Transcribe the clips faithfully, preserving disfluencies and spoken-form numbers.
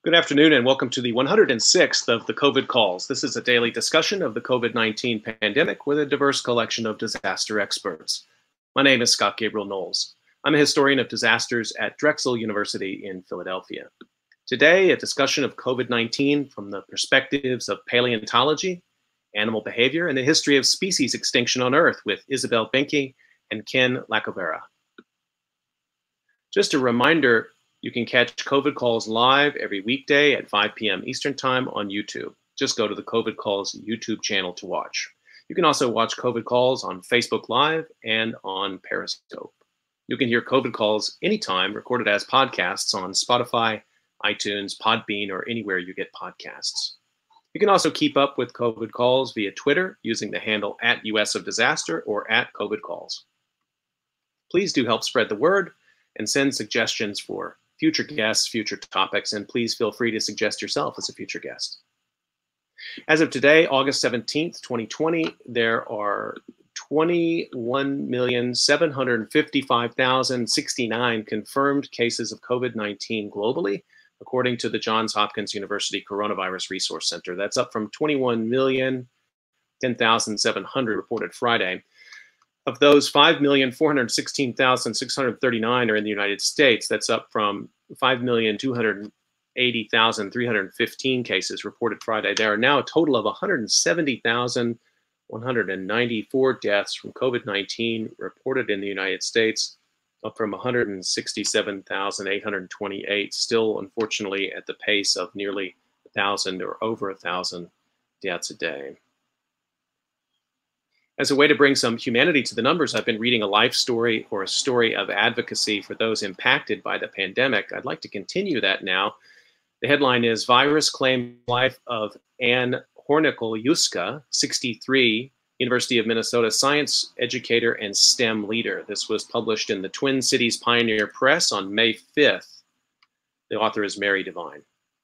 Good afternoon and welcome to the one hundred sixth of the COVID Calls. This is a daily discussion of the COVID nineteen pandemic with a diverse collection of disaster experts. My name is Scott Gabriel Knowles. I'm a historian of disasters at Drexel University in Philadelphia. Today, a discussion of COVID nineteen from the perspectives of paleontology, animal behavior, and the history of species extinction on Earth with Isabelle Benke and Ken Lacovera. Just a reminder, you can catch COVID Calls live every weekday at five p m Eastern Time on YouTube. Just go to the COVID Calls YouTube channel to watch. You can also watch COVID Calls on Facebook Live and on Periscope. You can hear COVID Calls anytime, recorded as podcasts on Spotify, iTunes, Podbean, or anywhere you get podcasts. You can also keep up with COVID Calls via Twitter using the handle at U S of Disaster or at COVID Calls. Please do help spread the word and send suggestions for future guests, future topics, and please feel free to suggest yourself as a future guest. As of today, August seventeenth, twenty twenty, there are twenty-one million seven hundred fifty-five thousand sixty-nine confirmed cases of COVID nineteen globally, according to the Johns Hopkins University Coronavirus Resource Center. That's up from twenty-one million ten thousand seven hundred reported Friday. Of those, five million four hundred sixteen thousand six hundred thirty-nine are in the United States. That's up from five million two hundred eighty thousand three hundred fifteen cases reported Friday. There are now a total of one hundred seventy thousand one hundred ninety-four deaths from COVID nineteen reported in the United States, up from one hundred sixty-seven thousand eight hundred twenty-eight, still unfortunately at the pace of nearly one thousand or over one thousand deaths a day. As a way to bring some humanity to the numbers, I've been reading a life story or a story of advocacy for those impacted by the pandemic. I'd like to continue that now. The headline is Virus Claimed Life of Anne Hornickel-Juska, sixty-three, University of Minnesota science educator and STEM leader. This was published in the Twin Cities Pioneer Press on May fifth. The author is Mary Devine.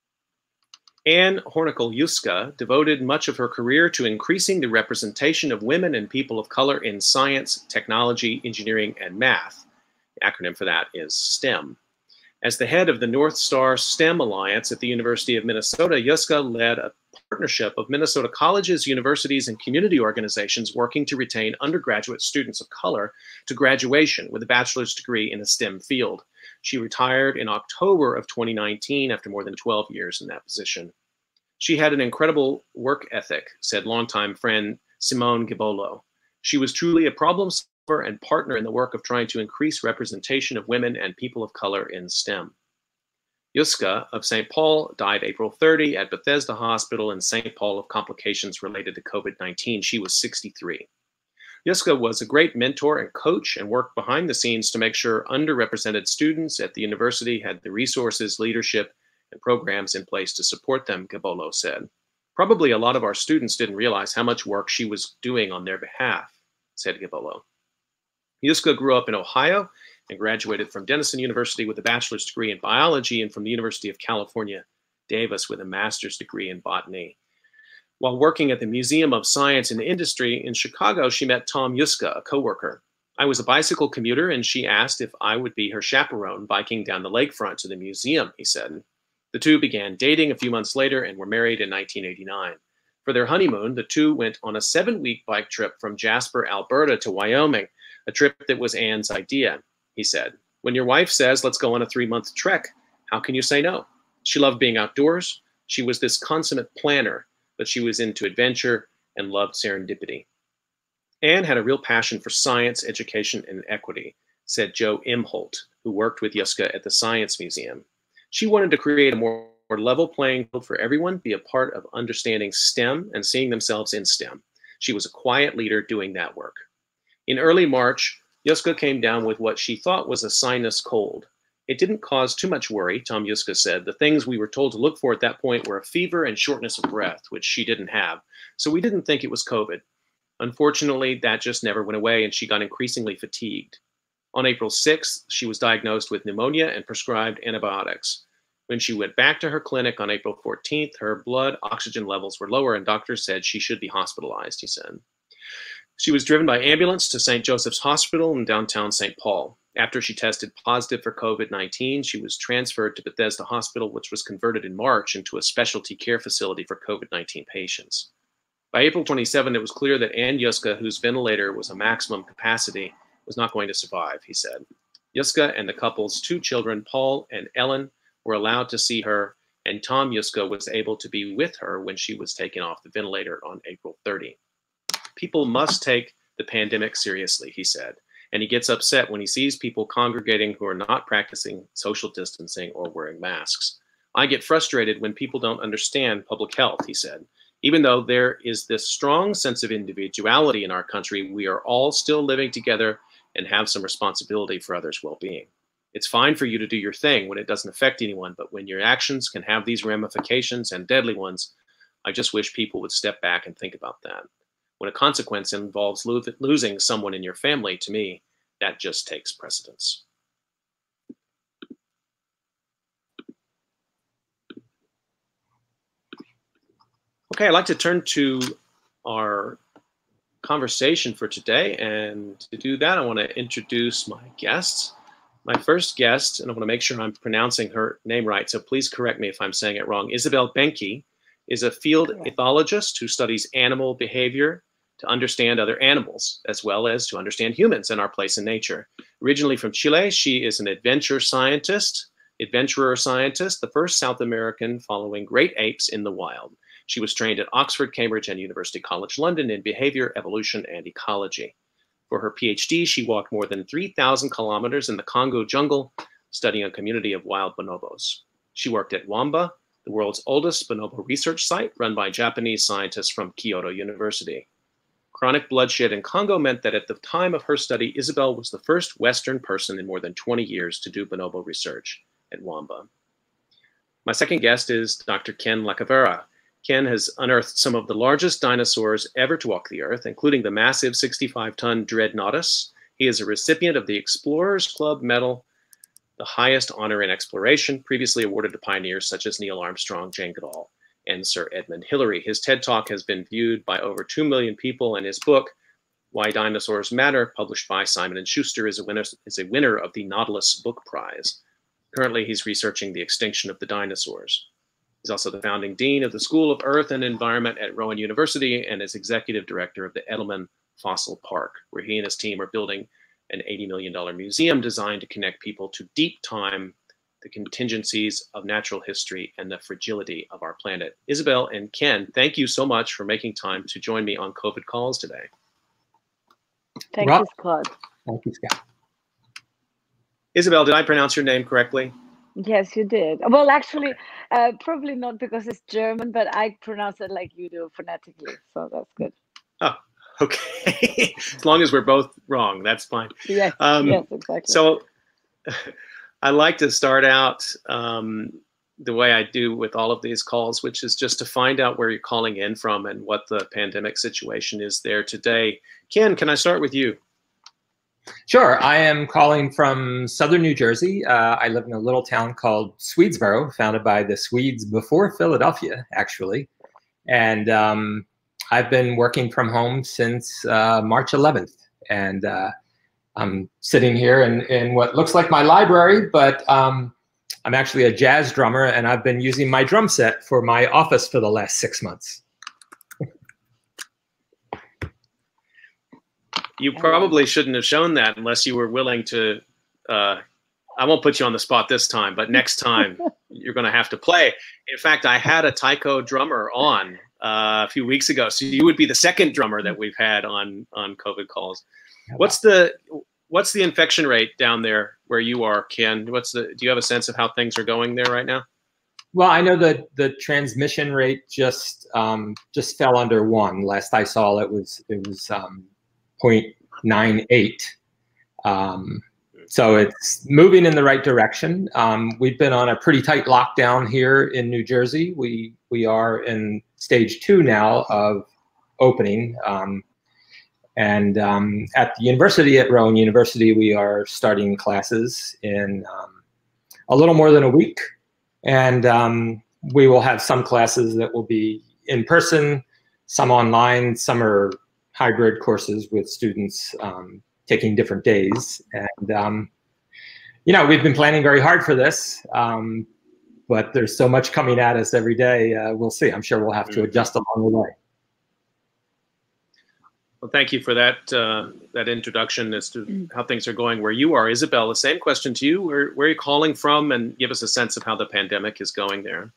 Anne Hornickel-Juska devoted much of her career to increasing the representation of women and people of color in science, technology, engineering, and math. The acronym for that is STEM. As the head of the North Star STEM Alliance at the University of Minnesota, Juska led a partnership of Minnesota colleges, universities, and community organizations working to retain undergraduate students of color to graduation with a bachelor's degree in a STEM field. She retired in October of twenty nineteen after more than twelve years in that position. She had an incredible work ethic, said longtime friend Simone Gibolo. She was truly a problem solver and partner in the work of trying to increase representation of women and people of color in STEM. Juska of Saint Paul died April thirtieth at Bethesda Hospital in Saint Paul of complications related to COVID nineteen. She was sixty-three. Juska was a great mentor and coach and worked behind the scenes to make sure underrepresented students at the university had the resources, leadership, and programs in place to support them, Gibolo said. Probably a lot of our students didn't realize how much work she was doing on their behalf, said Gibolo. Juska grew up in Ohio and graduated from Denison University with a bachelor's degree in biology and from the University of California, Davis with a master's degree in botany. While working at the Museum of Science and Industry in Chicago, she met Tom Juska, a coworker. I was a bicycle commuter, and she asked if I would be her chaperone biking down the lakefront to the museum, he said. The two began dating a few months later and were married in nineteen eighty-nine. For their honeymoon, the two went on a seven-week bike trip from Jasper, Alberta to Wyoming, a trip that was Anne's idea, he said. When your wife says, let's go on a three-month trek, how can you say no? She loved being outdoors. She was this consummate planner, but she was into adventure and loved serendipity. Anne had a real passion for science, education, and equity, said Joe Imholt, who worked with Juska at the Science Museum. She wanted to create a more level playing field for everyone, be a part of understanding STEM and seeing themselves in STEM. She was a quiet leader doing that work. In early March, Juska came down with what she thought was a sinus cold. It didn't cause too much worry, Tom Juska said. The things we were told to look for at that point were a fever and shortness of breath, which she didn't have. So we didn't think it was COVID. Unfortunately, that just never went away, and she got increasingly fatigued. On April sixth, she was diagnosed with pneumonia and prescribed antibiotics. When she went back to her clinic on April fourteenth, her blood oxygen levels were lower, and doctors said she should be hospitalized, he said. She was driven by ambulance to Saint Joseph's Hospital in downtown Saint Paul. After she tested positive for COVID nineteen, she was transferred to Bethesda Hospital, which was converted in March into a specialty care facility for COVID nineteen patients. By April twenty-seventh, it was clear that Ann Yuska, whose ventilator was a maximum capacity, was not going to survive, he said. Yuska and the couple's two children, Paul and Ellen, were allowed to see her, and Tom Yuska was able to be with her when she was taken off the ventilator on April thirtieth. People must take the pandemic seriously, he said, and he gets upset when he sees people congregating who are not practicing social distancing or wearing masks. I get frustrated when people don't understand public health, he said. Even though there is this strong sense of individuality in our country, we are all still living together and have some responsibility for others' well-being. It's fine for you to do your thing when it doesn't affect anyone, but when your actions can have these ramifications and deadly ones, I just wish people would step back and think about that. When a consequence involves lo- losing someone in your family, to me, that just takes precedence. Okay, I'd like to turn to our conversation for today, and to do that, I want to introduce my guests. My first guest, and I want to make sure I'm pronouncing her name right, so please correct me if I'm saying it wrong. Isabel Benke is a field ethologist who studies animal behavior to understand other animals, as well as to understand humans and our place in nature. Originally from Chile, she is an adventure scientist, adventurer scientist, the first South American following great apes in the wild. She was trained at Oxford, Cambridge, and University College London in behavior, evolution, and ecology. For her PhD, she walked more than three thousand kilometers in the Congo jungle, studying a community of wild bonobos. She worked at Wamba, the world's oldest bonobo research site, run by Japanese scientists from Kyoto University. Chronic bloodshed in Congo meant that at the time of her study, Isabel was the first Western person in more than twenty years to do bonobo research at Wamba. My second guest is Doctor Ken Lacavera. Ken has unearthed some of the largest dinosaurs ever to walk the earth, including the massive sixty-five ton Dreadnoughtus. He is a recipient of the Explorers Club Medal, the highest honor in exploration, previously awarded to pioneers such as Neil Armstrong, Jane Goodall, and Sir Edmund Hillary. His TED Talk has been viewed by over two million people, and his book, Why Dinosaurs Matter, published by Simon and Schuster, is a winner, is a winner of the Nautilus Book Prize. Currently, he's researching the extinction of the dinosaurs. He's also the founding dean of the School of Earth and Environment at Rowan University and is executive director of the Edelman Fossil Park, where he and his team are building an eighty million dollar museum designed to connect people to deep time, the contingencies of natural history, and the fragility of our planet. Isabel and Ken, thank you so much for making time to join me on COVID Calls today. Thank Rob. you, Scott. Thank you, Scott. Isabel, did I pronounce your name correctly? Yes, you did. Well, actually, uh, probably not because it's German, but I pronounce it like you do phonetically, so that's good. Oh, okay. As long as we're both wrong, that's fine. Yes, um, yes, exactly. So I like to start out um, the way I do with all of these calls, which is just to find out where you're calling in from and what the pandemic situation is there today. Ken, can I start with you? Sure. I am calling from southern New Jersey. Uh, I live in a little town called Swedesboro, founded by the Swedes before Philadelphia, actually. And um, I've been working from home since uh, March eleventh. And uh, I'm sitting here in, in what looks like my library, but um, I'm actually a jazz drummer, and I've been using my drum set for my office for the last six months. You probably shouldn't have shown that unless you were willing to, uh, I won't put you on the spot this time, but next time you're going to have to play. In fact, I had a taiko drummer on uh, a few weeks ago, so you would be the second drummer that we've had on, on COVID calls. What's the, what's the infection rate down there where you are, Ken? What's the, do you have a sense of how things are going there right now? Well, I know that the transmission rate just, um, just fell under one. Last I saw it was, it was, um, zero point nine eight. Um, so it's moving in the right direction. Um, we've been on a pretty tight lockdown here in New Jersey. We, we are in stage two now of opening. Um, and um, at the university, at Rowan University, we are starting classes in um, a little more than a week. And um, we will have some classes that will be in person, some online, some are hybrid courses with students um, taking different days. And um, you know, we've been planning very hard for this, um, but there's so much coming at us every day. Uh, we'll see. I'm sure we'll have to adjust along the way. Well, thank you for that uh, that introduction as to how things are going where you are. Isabel, the same question to you. Where, where are you calling from? And give us a sense of how the pandemic is going there.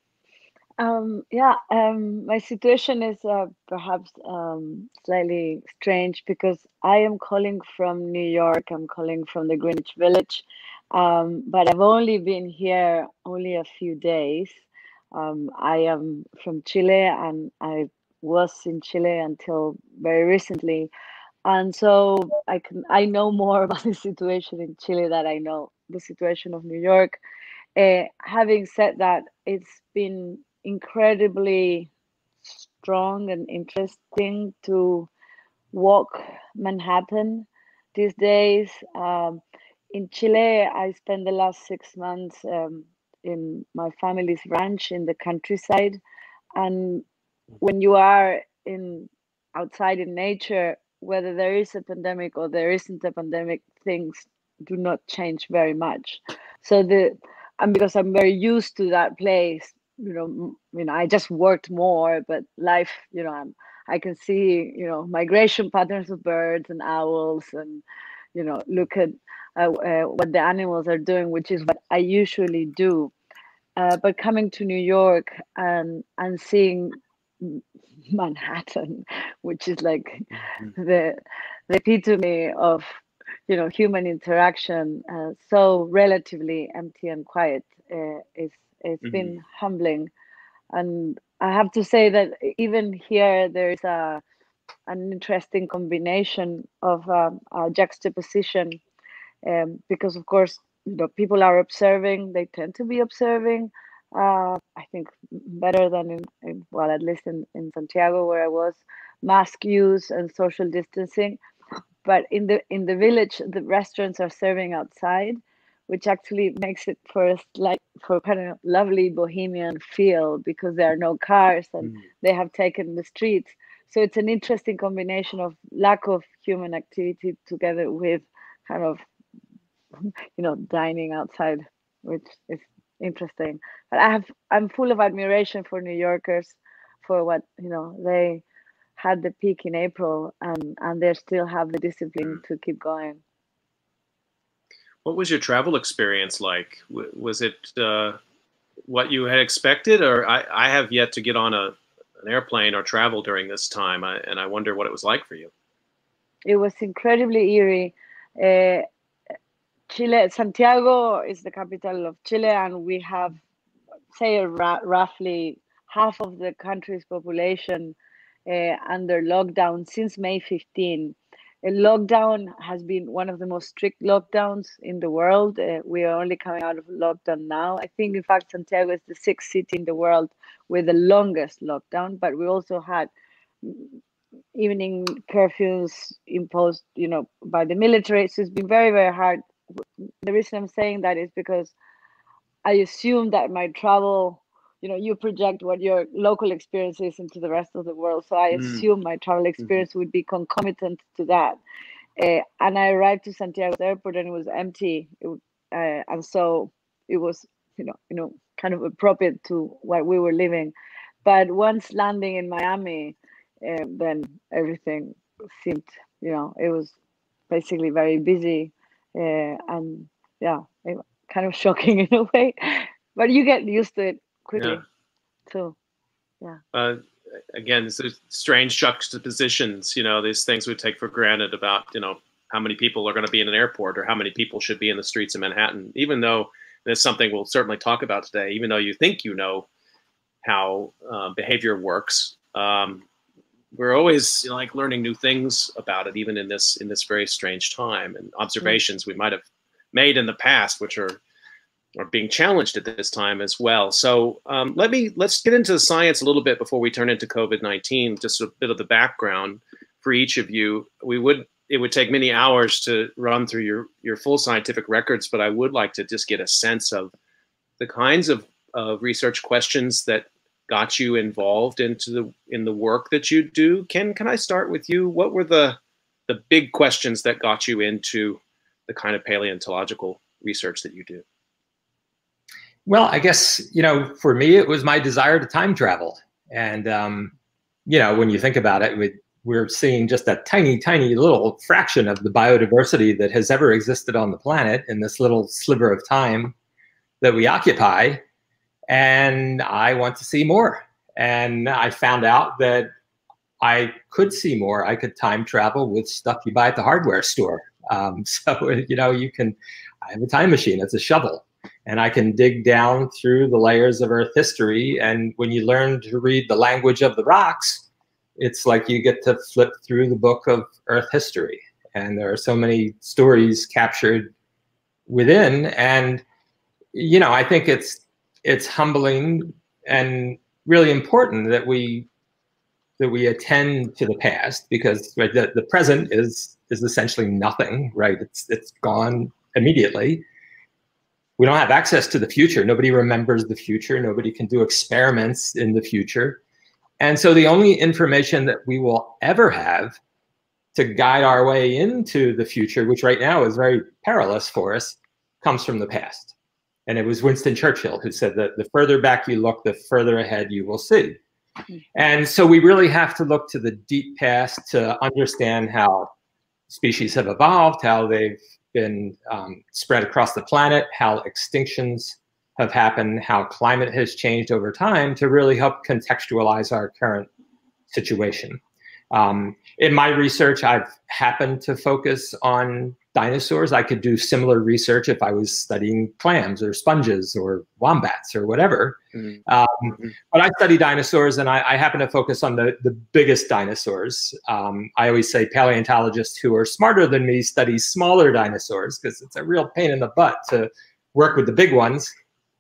Um, yeah, um, my situation is uh, perhaps um, slightly strange because I am calling from New York. I'm calling from the Greenwich Village, um, but I've only been here only a few days. Um, I am from Chile, and I was in Chile until very recently, and so I can I know more about the situation in Chile than I know the situation of New York. Uh, having said that, it's been incredibly strong and interesting to walk Manhattan these days. Um, in Chile, I spent the last six months um, in my family's ranch in the countryside, and when you are in outside in nature, whether there is a pandemic or there isn't a pandemic, things do not change very much. So the and because I'm very used to that place, you know, m- you know, I just worked more, but life, you know, I'm I can see, you know, migration patterns of birds and owls, and you know, look at uh, uh, what the animals are doing, which is what I usually do. Uh, but coming to New York and and seeing Manhattan, which is like the the epitome of you know human interaction, uh, so relatively empty and quiet, uh, is it's Mm-hmm. been humbling. And I have to say that even here there's a an interesting combination of um, a juxtaposition, um, because of course you know people are observing, they tend to be observing, uh, I think better than in, in well, at least in, in Santiago where I was, mask use and social distancing. But in the in the village the restaurants are serving outside, which actually makes it for us like for kind of lovely bohemian feel because there are no cars and Mm-hmm. they have taken the streets. So it's an interesting combination of lack of human activity together with kind of you know dining outside, which is interesting. But I have I'm full of admiration for New Yorkers, for what you know they had the peak in April, and and they still have the discipline to keep going. What was your travel experience like? W- Was it uh, what you had expected, or I, I have yet to get on a an airplane or travel during this time, I, and I wonder what it was like for you. It was incredibly eerie. Uh, Chile, Santiago is the capital of Chile, and we have, say, ra- roughly half of the country's population uh, under lockdown since May fifteenth. A lockdown has been one of the most strict lockdowns in the world. Uh, we are only coming out of lockdown now. I think, in fact, Santiago is the sixth city in the world with the longest lockdown, but we also had evening curfews imposed, you know, by the military. So it's been very, very hard. The reason I'm saying that is because I assume that my travel, you know, you project what your local experience is into the rest of the world. So I Mm. assume my travel Mhm. experience would be concomitant to that. Uh, and I arrived to Santiago airport and it was empty. It, w- uh, and so it was, you know, you know, kind of appropriate to what we were living. But once landing in Miami, uh, then everything seemed, you know, it was basically very busy, uh, and yeah, it, kind of shocking in a way. But you get used to it Yeah. quickly too. Yeah. Uh, again, it's a strange juxtapositions. You know, these things we take for granted about, you know, how many people are going to be in an airport or how many people should be in the streets of Manhattan, even though there's something we'll certainly talk about today, even though you think you know how uh, behavior works. Um, we're always, you know, like learning new things about it, even in this in this very strange time, and observations we might have made in the past, which are are being challenged at this time as well. So um, let me let's get into the science a little bit before we turn into COVID nineteen. Just a bit of the background for each of you. We would it would take many hours to run through your your full scientific records, but I would like to just get a sense of the kinds of uh, research questions that got you involved into the in the work that you do. Ken, can I start with you? What were the the big questions that got you into the kind of paleontological research that you do? Well, I guess, you know, for me, it was my desire to time travel. And, um, you know, when you think about it, we, we're seeing just a tiny, tiny little fraction of the biodiversity that has ever existed on the planet in this little sliver of time that we occupy. And I want to see more. And I found out that I could see more. I could time travel with stuff you buy at the hardware store. Um, so, you know, you can, I have a time machine, it's a shovel. And I can dig down through the layers of Earth history. And when you learn to read the language of the rocks, it's like you get to flip through the book of Earth history. And there are so many stories captured within. And, you know, I think it's it's humbling and really important that we that we attend to the past, because right, the, the present is is essentially nothing, right? It's it's gone immediately. We don't have access to the future. Nobody remembers the future. Nobody can do experiments in the future. And so the only information that we will ever have to guide our way into the future, which right now is very perilous for us, comes from the past. And it was Winston Churchill who said that the further back you look, the further ahead you will see. And so we really have to look to the deep past to understand how species have evolved, how they've been um, spread across the planet, how extinctions have happened, how climate has changed over time, to really help contextualize our current situation. Um, in my research, I've happened to focus on dinosaurs. I could do similar research if I was studying clams or sponges or wombats or whatever. Mm-hmm. Um, mm-hmm. But I study dinosaurs, and I, I happen to focus on the, the biggest dinosaurs. Um, I always say paleontologists who are smarter than me study smaller dinosaurs, because it's a real pain in the butt to work with the big ones.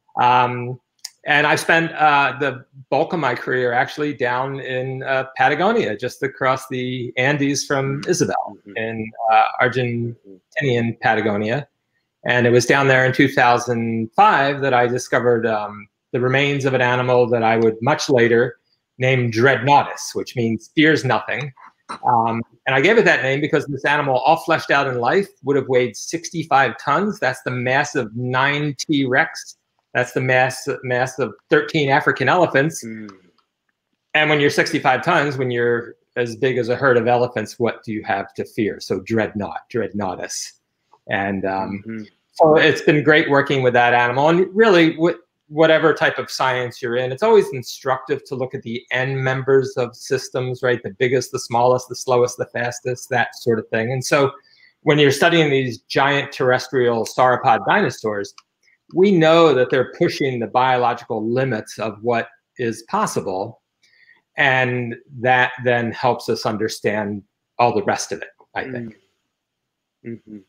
Um, And I've spent uh, the bulk of my career actually down in uh, Patagonia, just across the Andes from Isabel, mm-hmm. in uh, Argentinian Patagonia. And it was down there in two thousand five that I discovered um, the remains of an animal that I would much later name Dreadnoughtus, which means fears nothing. Um, and I gave it that name because this animal, all fleshed out in life, would have weighed sixty-five tons. That's the mass of nine T-Rex. That's the mass mass of thirteen African elephants. Mm. And when you're sixty-five tons, when you're as big as a herd of elephants, what do you have to fear? So Dreadnought, Dreadnoughtus. And um, mm-hmm. so it's been great working with that animal. And really, wh- whatever type of science you're in, it's always instructive to look at the end members of systems, right? The biggest, the smallest, the slowest, the fastest, that sort of thing. And so when you're studying these giant terrestrial sauropod dinosaurs, we know that they're pushing the biological limits of what is possible. And that then helps us understand all the rest of it, I think. Mm-hmm.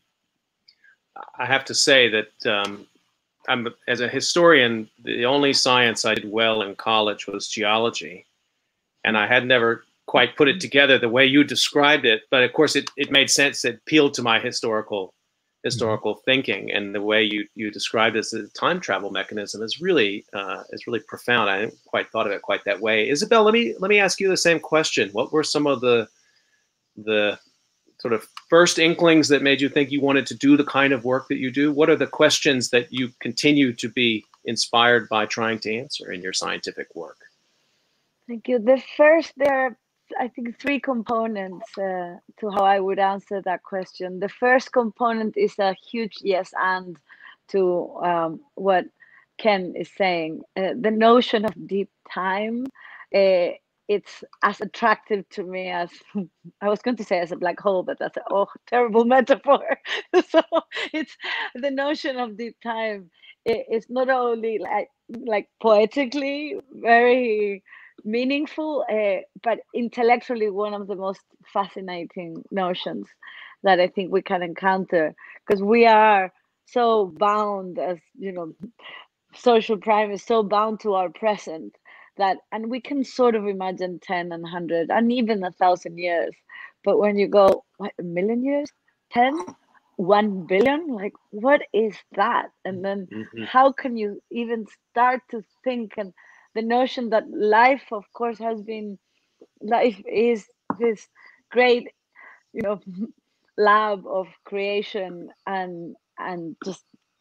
I have to say that um, I'm, as a historian, the only science I did well in college was geology. And I had never quite put it together the way you described it. But of course, it, it made sense. It appealed to my historical historical mm-hmm. thinking, and the way you you described it as a time travel mechanism is really uh, is really profound. I hadn't quite thought of it quite that way. Isabel, let me let me ask you the same question. What were some of the the sort of first inklings that made you think you wanted to do the kind of work that you do? What are the questions that you continue to be inspired by trying to answer in your scientific work? Thank you. The first, there are, I think, three components uh, to how I would answer that question. The first component is a huge yes and to um, what Ken is saying. Uh, the notion of deep time, uh, it's as attractive to me as, I was going to say as a black hole, but that's a oh, terrible metaphor. So it's the notion of deep time. It, it's not only like, like poetically very meaningful, uh, but intellectually one of the most fascinating notions that I think we can encounter, because we are so bound as, you know, social primates, so bound to our present that, and we can sort of imagine ten and one hundred and even a thousand years. But when you go, what, a million years, ten, one billion, like, what is that? And then mm-hmm. how can you even start to think? And the notion that life, of course, has been, life is this great, you know, lab of creation and and just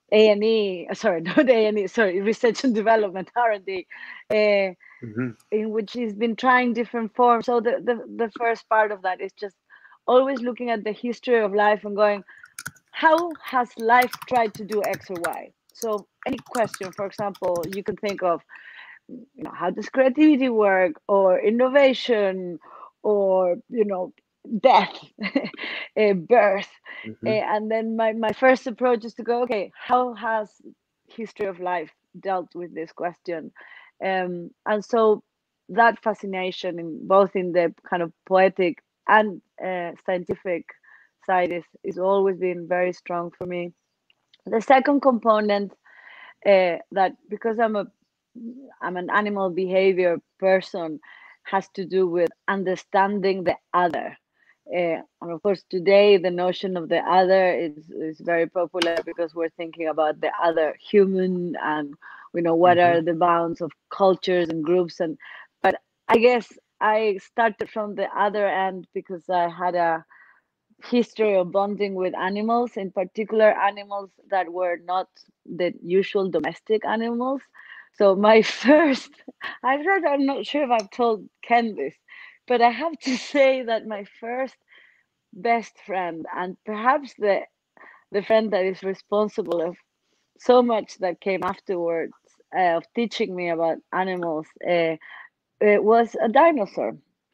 A and E, sorry, not A and E, sorry, research and development, R and D, uh, Mm-hmm. in which he's been trying different forms. So the, the, the first part of that is just always looking at the history of life and going, how has life tried to do X or Y? So any question, for example, you can think of, you know, how does creativity work, or innovation, or, you know, death, uh, birth. Uh, Mm-hmm. and then my, my first approach is to go, okay, how has history of life dealt with this question? Um, and so that fascination, in both in the kind of poetic and uh, scientific side, is, is always been very strong for me. The second component, uh, that because I'm a I'm an animal behavior person, has to do with understanding the other. Uh, and of course, today the notion of the other is, is very popular because we're thinking about the other human, and we know what Mm-hmm. are the bounds of cultures and groups. And but I guess I started from the other end because I had a history of bonding with animals, in particular animals that were not the usual domestic animals. So my first, I've heard, I'm not sure if I've told Ken this, but I have to say that my first best friend, and perhaps the the friend that is responsible of so much that came afterwards, uh, of teaching me about animals, uh, it was a dinosaur,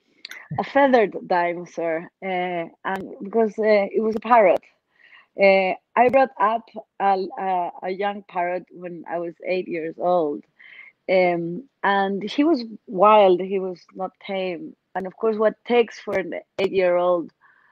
a feathered dinosaur, uh, and because uh, it was a parrot. Uh, I brought up a, a, a young parrot when I was eight years old, um, and he was wild. He was not tame. And of course, what takes for an eight-year-old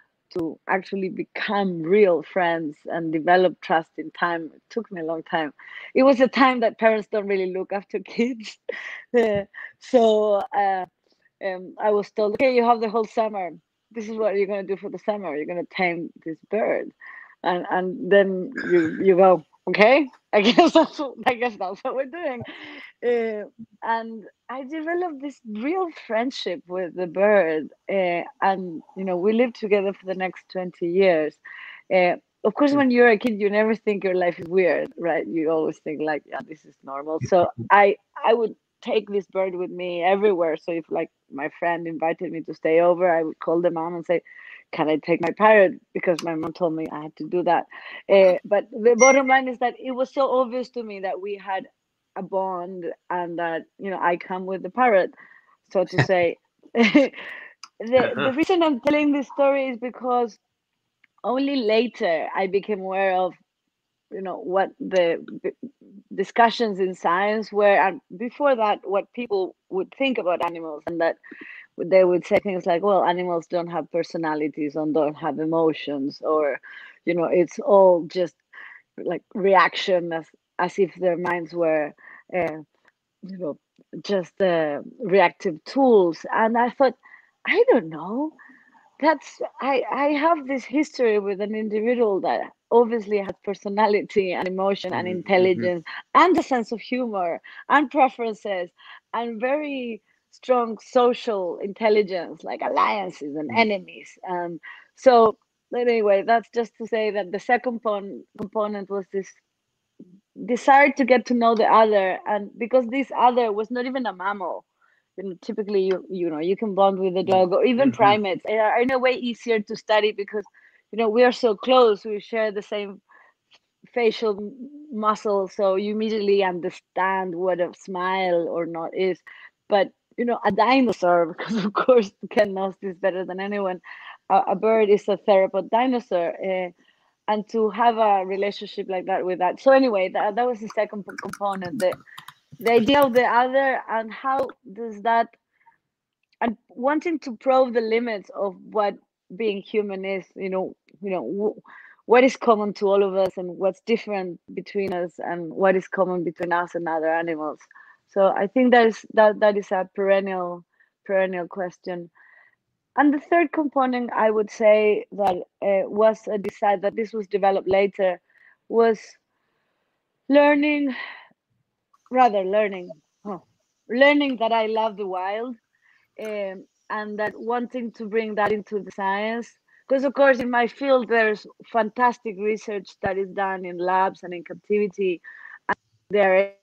to actually become real friends and develop trust in time, it took me a long time. It was a time that parents don't really look after kids. Uh, so uh, um, I was told, okay, you have the whole summer. This is what you're going to do for the summer. You're going to tame this bird, and and then you you go, okay. I guess that's what, I guess that's what we're doing. Uh, and I developed this real friendship with the bird, uh, and you know we lived together for the next twenty years. Uh, of course, when you're a kid, you never think your life is weird, right? You always think like, yeah, this is normal. So I I would take this bird with me everywhere. So if like my friend invited me to stay over, I would call the mom and say, "Can I take my parrot?" Because my mom told me I had to do that. Uh, but the bottom line is that it was so obvious to me that we had a bond, and that you know I come with the parrot, so to say. the Uh-huh. the reason I'm telling this story is because only later I became aware of you know what the b- discussions in science were, and before that what people would think about animals, and that they would say things like, well, animals don't have personalities and don't have emotions, or you know it's all just like reaction, as as if their minds were uh, you know just uh, reactive tools. And I thought, I don't know, that's I I have this history with an individual that obviously has personality and emotion and Mm-hmm. intelligence and a sense of humor and preferences and very strong social intelligence, like alliances and enemies. And so anyway, that's just to say that the second pon- component was this desire to get to know the other. And because this other was not even a mammal, you know, typically you you know you can bond with a dog, or even Mm-hmm. primates are in a way easier to study because you know we are so close, we share the same facial m- muscles, so you immediately understand what a smile or not is. But you know a dinosaur, because of course Ken knows this better than anyone, a, a bird is a theropod dinosaur. Uh, and to have a relationship like that with that. So anyway, that, that was the second p- component, the the idea of the other, and how does that, and wanting to probe the limits of what being human is. You know, you know w- what is common to all of us, and what's different between us, and what is common between us and other animals. So I think that is that that is a perennial perennial question. And the third component, I would say, that uh, was a desire that this was developed later, was learning, rather learning, oh, learning that I love the wild, um, and that wanting to bring that into the science. Because of course in my field there's fantastic research that is done in labs and in captivity, and there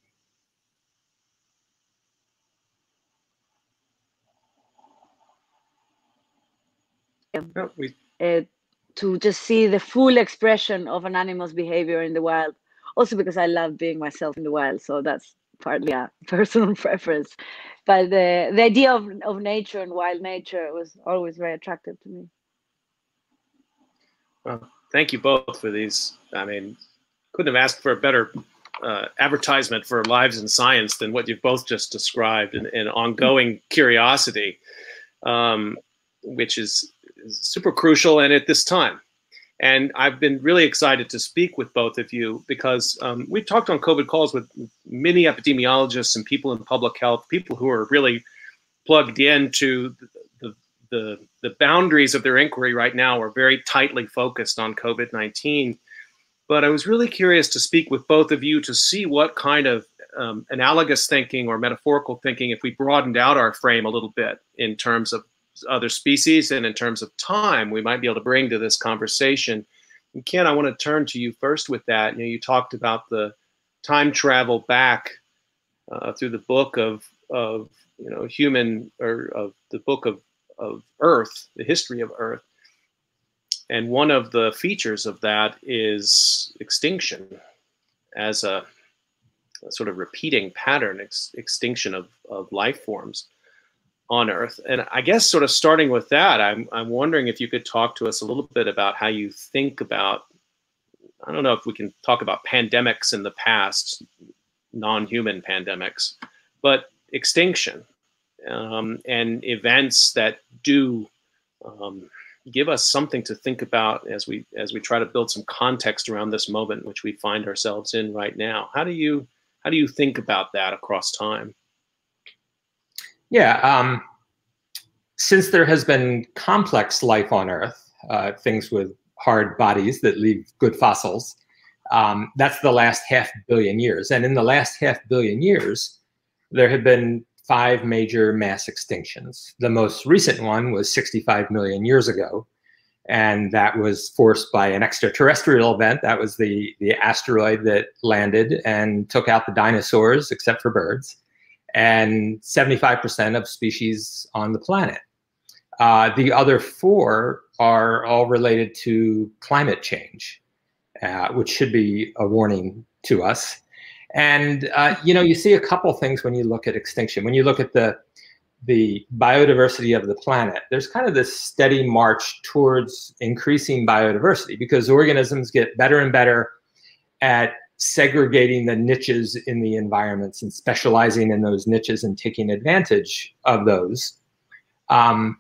Oh, we, uh, to just see the full expression of an animal's behavior in the wild. Also because I love being myself in the wild, so that's partly a personal preference. But the the idea of, of nature and wild nature was always very attractive to me. well, thank you both for these. I mean, couldn't have asked for a better uh, advertisement for Lives in Science than what you've both just described, and, and ongoing curiosity, um, which is, is super crucial and at this time. And I've been really excited to speak with both of you because um, we've talked on COVID calls with many epidemiologists and people in public health, people who are really plugged into the, the, the boundaries of their inquiry right now are very tightly focused on COVID nineteen. But I was really curious to speak with both of you to see what kind of um, analogous thinking or metaphorical thinking, if we broadened out our frame a little bit in terms of other species and in terms of time, we might be able to bring to this conversation. And Ken, I want to turn to you first with that. You know, you talked about the time travel back uh, through the book of, of you know, human, or of the book of, of Earth, the history of Earth. And one of the features of that is extinction as a, a sort of repeating pattern, ex extinction of, of life forms on Earth. And I guess sort of starting with that, I'm, I'm wondering if you could talk to us a little bit about how you think about, I don't know if we can talk about pandemics in the past, non-human pandemics, but extinction um, and events that do um, give us something to think about as we as we try to build some context around this moment which we find ourselves in right now. How do you how do you think about that across time? Yeah, um, since there has been complex life on Earth, uh, things with hard bodies that leave good fossils, um, that's the last half billion years. And in the last half billion years, there have been five major mass extinctions. The most recent one was sixty-five million years ago, and that was forced by an extraterrestrial event. That was the, the asteroid that landed and took out the dinosaurs, except for birds, and seventy-five percent of species on the planet. Uh, the other four are all related to climate change, uh, which should be a warning to us. And, uh, you know, you see a couple things when you look at extinction. When you look at the, the biodiversity of the planet, there's kind of this steady march towards increasing biodiversity because organisms get better and better at segregating the niches in the environments and specializing in those niches and taking advantage of those. Um,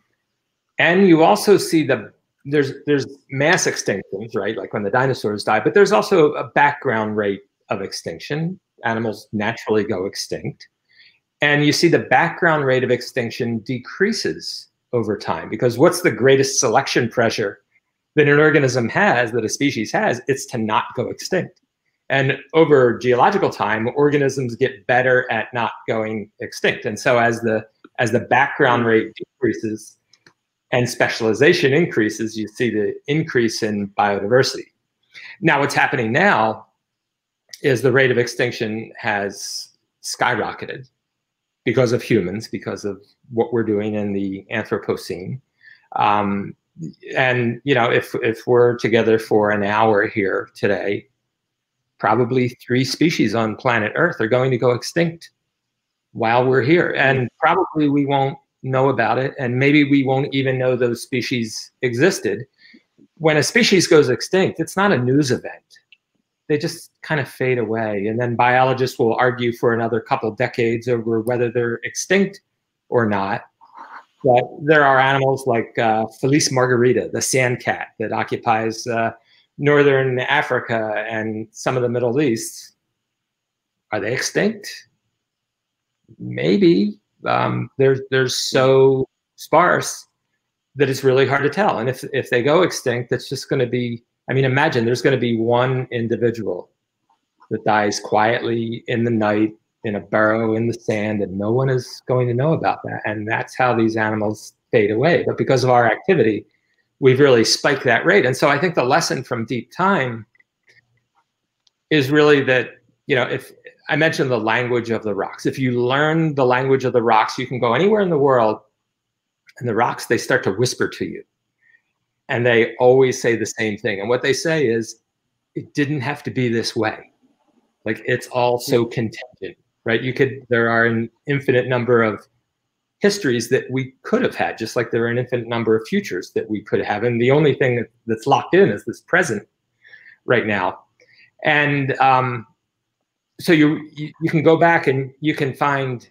and you also see the there's there's mass extinctions, right? Like when the dinosaurs die, but there's also a background rate of extinction. Animals naturally go extinct. And you see the background rate of extinction decreases over time because what's the greatest selection pressure that an organism has, that a species has? It's to not go extinct. And over geological time, organisms get better at not going extinct. And so as the as the background rate decreases and specialization increases, you see the increase in biodiversity. Now, what's happening now is the rate of extinction has skyrocketed because of humans, because of what we're doing in the Anthropocene. Um, and, you know, if, if we're together for an hour here today, probably three species on planet Earth are going to go extinct while we're here. And probably we won't know about it. And maybe we won't even know those species existed. When a species goes extinct, it's not a news event. They just kind of fade away. And then biologists will argue for another couple decades over whether they're extinct or not. But there are animals like uh, Felis margarita, the sand cat that occupies uh, northern Africa and some of the Middle East. Are they extinct? Maybe. Um, they're, they're so sparse that it's really hard to tell. And if, if they go extinct, it's just going to be, I mean, imagine there's going to be one individual that dies quietly in the night in a burrow in the sand, and no one is going to know about that. And that's how these animals fade away. But because of our activity, we've really spiked that rate. And so I think the lesson from Deep Time is really that, you know, if I mentioned the language of the rocks, if you learn the language of the rocks, you can go anywhere in the world, and the rocks, they start to whisper to you. And they always say the same thing. And what they say is, it didn't have to be this way. Like, it's all so contingent, right? You could, there are an infinite number of histories that we could have had, just like there are an infinite number of futures that we could have. And the only thing that, that's locked in is this present right now. And um, so you, you you can go back and you can find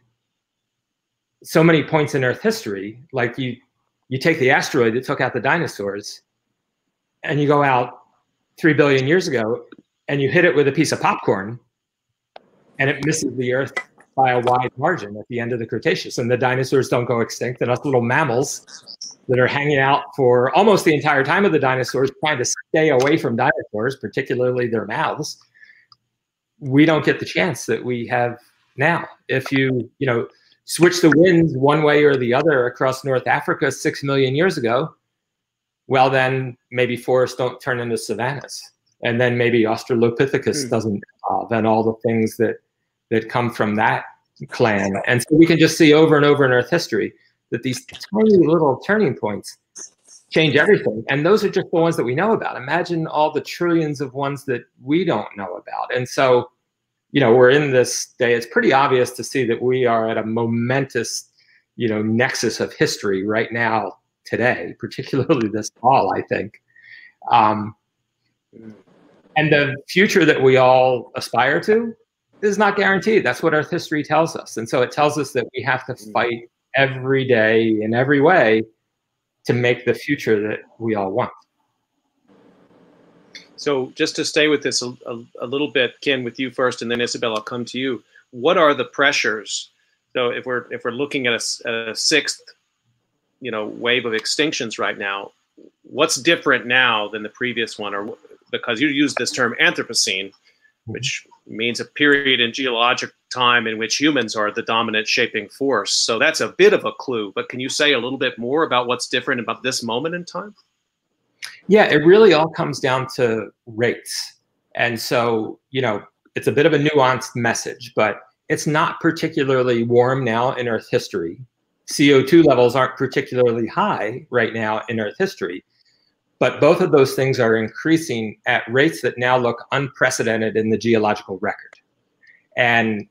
so many points in Earth history. Like you you take the asteroid that took out the dinosaurs, and you go out three billion years ago, and you hit it with a piece of popcorn, and it misses the Earth by a wide margin at the end of the Cretaceous, and the dinosaurs don't go extinct, and us little mammals that are hanging out for almost the entire time of the dinosaurs, trying to stay away from dinosaurs, particularly their mouths, we don't get the chance that we have now. If you, you know, switch the winds one way or the other across North Africa six million years ago, well, then maybe forests don't turn into savannas. And then maybe Australopithecus mm. doesn't evolve, and all the things that, that come from that clan. And so we can just see over and over in Earth history that these tiny little turning points change everything. And those are just the ones that we know about. Imagine all the trillions of ones that we don't know about. And so, you know, we're in this day, it's pretty obvious to see that we are at a momentous, you know, nexus of history right now, today, particularly this fall, I think. Um, and the future that we all aspire to is not guaranteed. That's what Earth history tells us. And so it tells us that we have to fight every day in every way to make the future that we all want. So just to stay with this a, a, a little bit, Ken, with you first, and then Isabel, I'll come to you. What are the pressures? So if we're if we're looking at a, a sixth, you know, wave of extinctions right now, what's different now than the previous one? Or because you use this term Anthropocene, which means a period in geologic time in which humans are the dominant shaping force. So that's a bit of a clue, but can you say a little bit more about what's different about this moment in time? Yeah, it really all comes down to rates. And so, you know, it's a bit of a nuanced message, but it's not particularly warm now in Earth history. C O two levels aren't particularly high right now in Earth history. But both of those things are increasing at rates that now look unprecedented in the geological record. And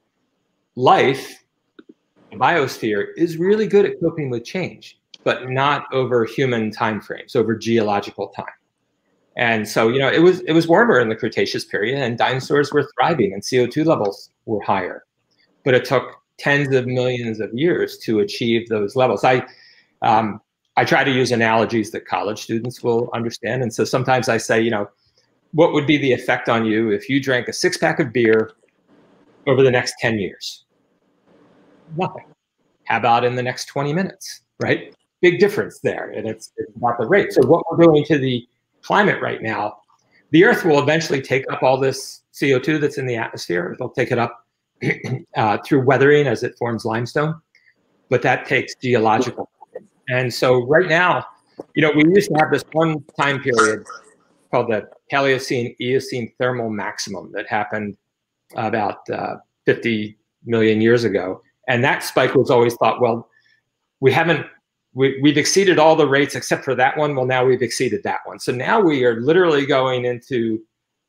life, the biosphere, is really good at coping with change, but not over human timeframes, over geological time. And so, you know, it was it was warmer in the Cretaceous period, and dinosaurs were thriving, and C O two levels were higher. But it took tens of millions of years to achieve those levels. I um, I try to use analogies that college students will understand. And so sometimes I say, you know, what would be the effect on you if you drank a six pack of beer over the next ten years? Nothing. How about in the next twenty minutes, right? Big difference there. And it's, it's about the rate. So what we're doing to the climate right now, the Earth will eventually take up all this C O two that's in the atmosphere. It'll take it up uh, through weathering as it forms limestone. But that takes geological. And so right now, you know, we used to have this one time period called the Paleocene-Eocene thermal maximum that happened about uh, fifty million years ago. And that spike was always thought, well, we haven't, we, we've exceeded all the rates except for that one. Well, now we've exceeded that one. So now we are literally going into,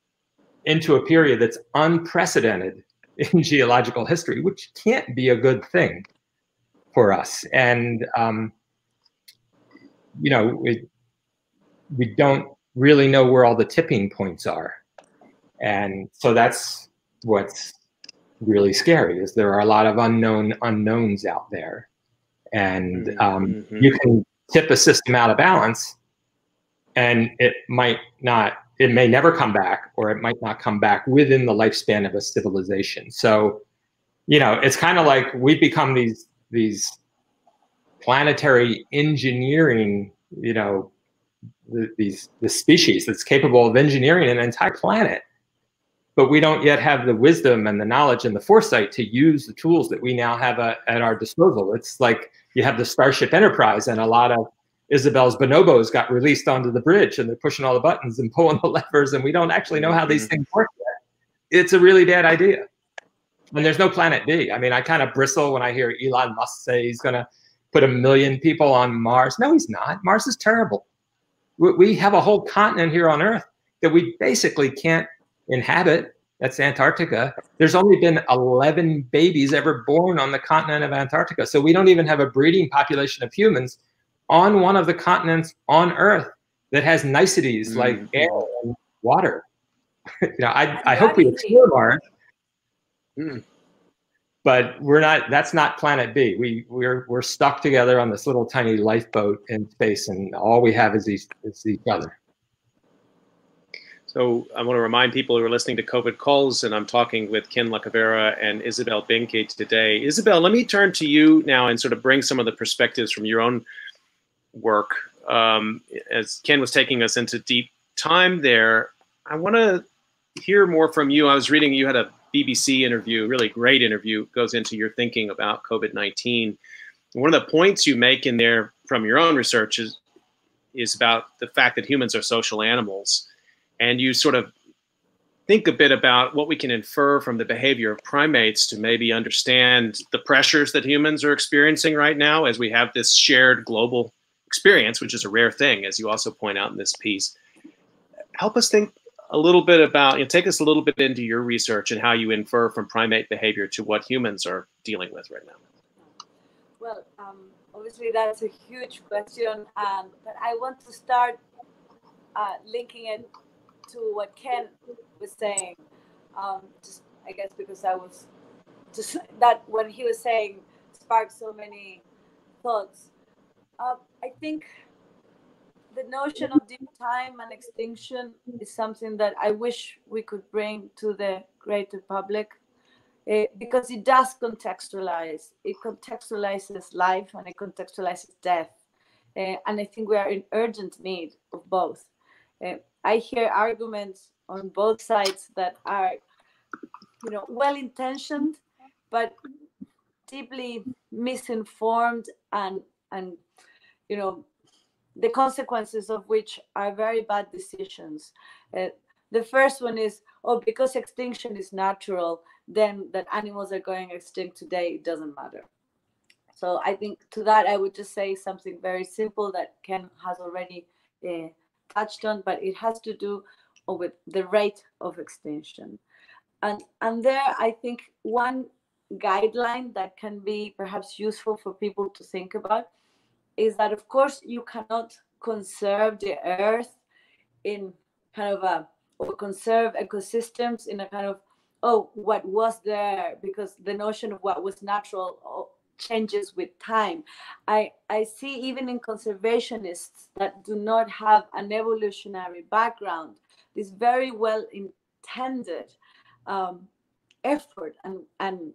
into a period that's unprecedented in geological history, which can't be a good thing for us. And, um, you know, we, we don't really know where all the tipping points are. And so that's what's really scary, is there are a lot of unknown unknowns out there. And um, mm-hmm. you can tip a system out of balance and it might not, it may never come back, or it might not come back within the lifespan of a civilization. So, you know, it's kind of like we've become these, these planetary engineering, you know, the, these the species that's capable of engineering an entire planet, but we don't yet have the wisdom and the knowledge and the foresight to use the tools that we now have a, at our disposal. It's like you have the Starship Enterprise, and a lot of Isabel's bonobos got released onto the bridge and they're pushing all the buttons and pulling the levers, and we don't actually know how these things work yet. It's a really bad idea. And there's no planet B. I mean, I kind of bristle when I hear Elon Musk say he's going to put a million people on Mars. No, he's not. Mars is terrible. We have a whole continent here on Earth that we basically can't inhabit. That's Antarctica. There's only been eleven babies ever born on the continent of Antarctica. So we don't even have a breeding population of humans on one of the continents on Earth that has niceties mm-hmm. like air and water. you know, I, I hope we explore Mars, mm. but we're not. That's not Planet B. We we're we're stuck together on this little tiny lifeboat in space, and all we have is each, is each other. So I want to remind people who are listening to COVID Calls, and I'm talking with Ken Lacavera and Isabel Behncke today. Isabel, let me turn to you now and sort of bring some of the perspectives from your own work. Um, as Ken was taking us into deep time there, I want to hear more from you. I was reading you had a B B C interview, really great interview, goes into your thinking about COVID nineteen. One of the points you make in there from your own research is, is about the fact that humans are social animals. And you sort of think a bit about what we can infer from the behavior of primates to maybe understand the pressures that humans are experiencing right now as we have this shared global experience, which is a rare thing, as you also point out in this piece. Help us think a little bit about, you know, take us a little bit into your research and how you infer from primate behavior to what humans are dealing with right now. Well, um, obviously that's a huge question, um, but I want to start uh, linking it to what Ken was saying, um, just I guess because I was just that when he was saying sparked so many thoughts. Uh, I think the notion of deep time and extinction is something that I wish we could bring to the greater public, uh, because it does contextualize. It contextualizes life and it contextualizes death, uh, and I think we are in urgent need of both. Uh, I hear arguments on both sides that are, you know, well-intentioned, but deeply misinformed, and and you know, the consequences of which are very bad decisions. Uh, the first one is, oh, because extinction is natural, then that animals are going extinct today, it doesn't matter. So I think to that I would just say something very simple that Ken has already uh, touched on, but it has to do with the rate of extinction. And, and there, I think one guideline that can be perhaps useful for people to think about is that, of course, you cannot conserve the earth in kind of a, or conserve ecosystems in a kind of, oh, what was there, because the notion of what was natural changes with time. I, I see even in conservationists that do not have an evolutionary background, this very well intended um, effort and, and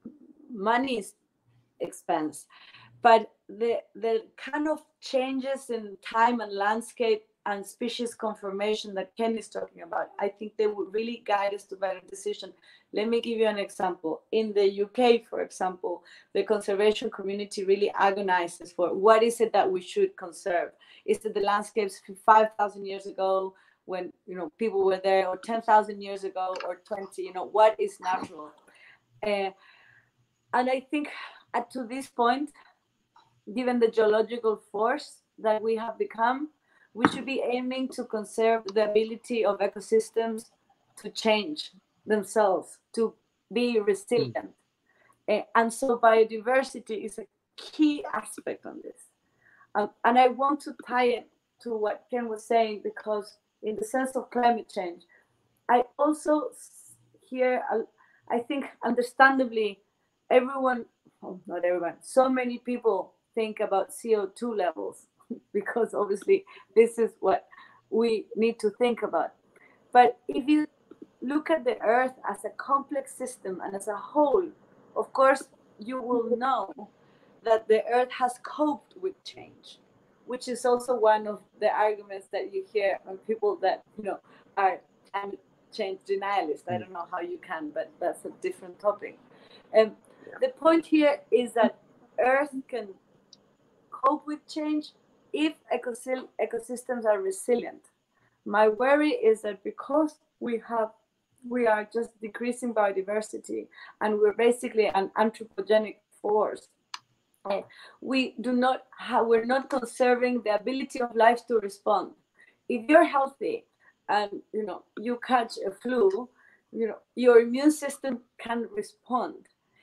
money expense. But the, the kind of changes in time and landscape and species conformation that Ken is talking about, I think they would really guide us to better decision. Let me give you an example. In the U K, for example, the conservation community really agonizes for what is it that we should conserve. Is it the landscapes five thousand years ago when, you know, people were there, or ten thousand years ago, or twenty, you know, what is natural? Uh, and I think at to this point, given the geological force that we have become, we should be aiming to conserve the ability of ecosystems to change themselves, to be resilient. Mm. Uh, and so biodiversity is a key aspect on this. Um, and I want to tie it to what Ken was saying, because in the sense of climate change, I also hear, uh, I think understandably, everyone, well, not everyone, so many people think about C O two levels, because obviously this is what we need to think about. But if you look at the Earth as a complex system and as a whole, of course, you will know that the Earth has coped with change, which is also one of the arguments that you hear from people that, you know, are climate change denialists. I don't know how you can, but that's a different topic. And the point here is that Earth can cope with change if ecosy- ecosystems are resilient. My worry is that because we have we are just decreasing biodiversity and we're basically an anthropogenic force, uh, we do not have, we're not conserving the ability of life to respond. If you're healthy and you know you catch a flu, you know your immune system can respond.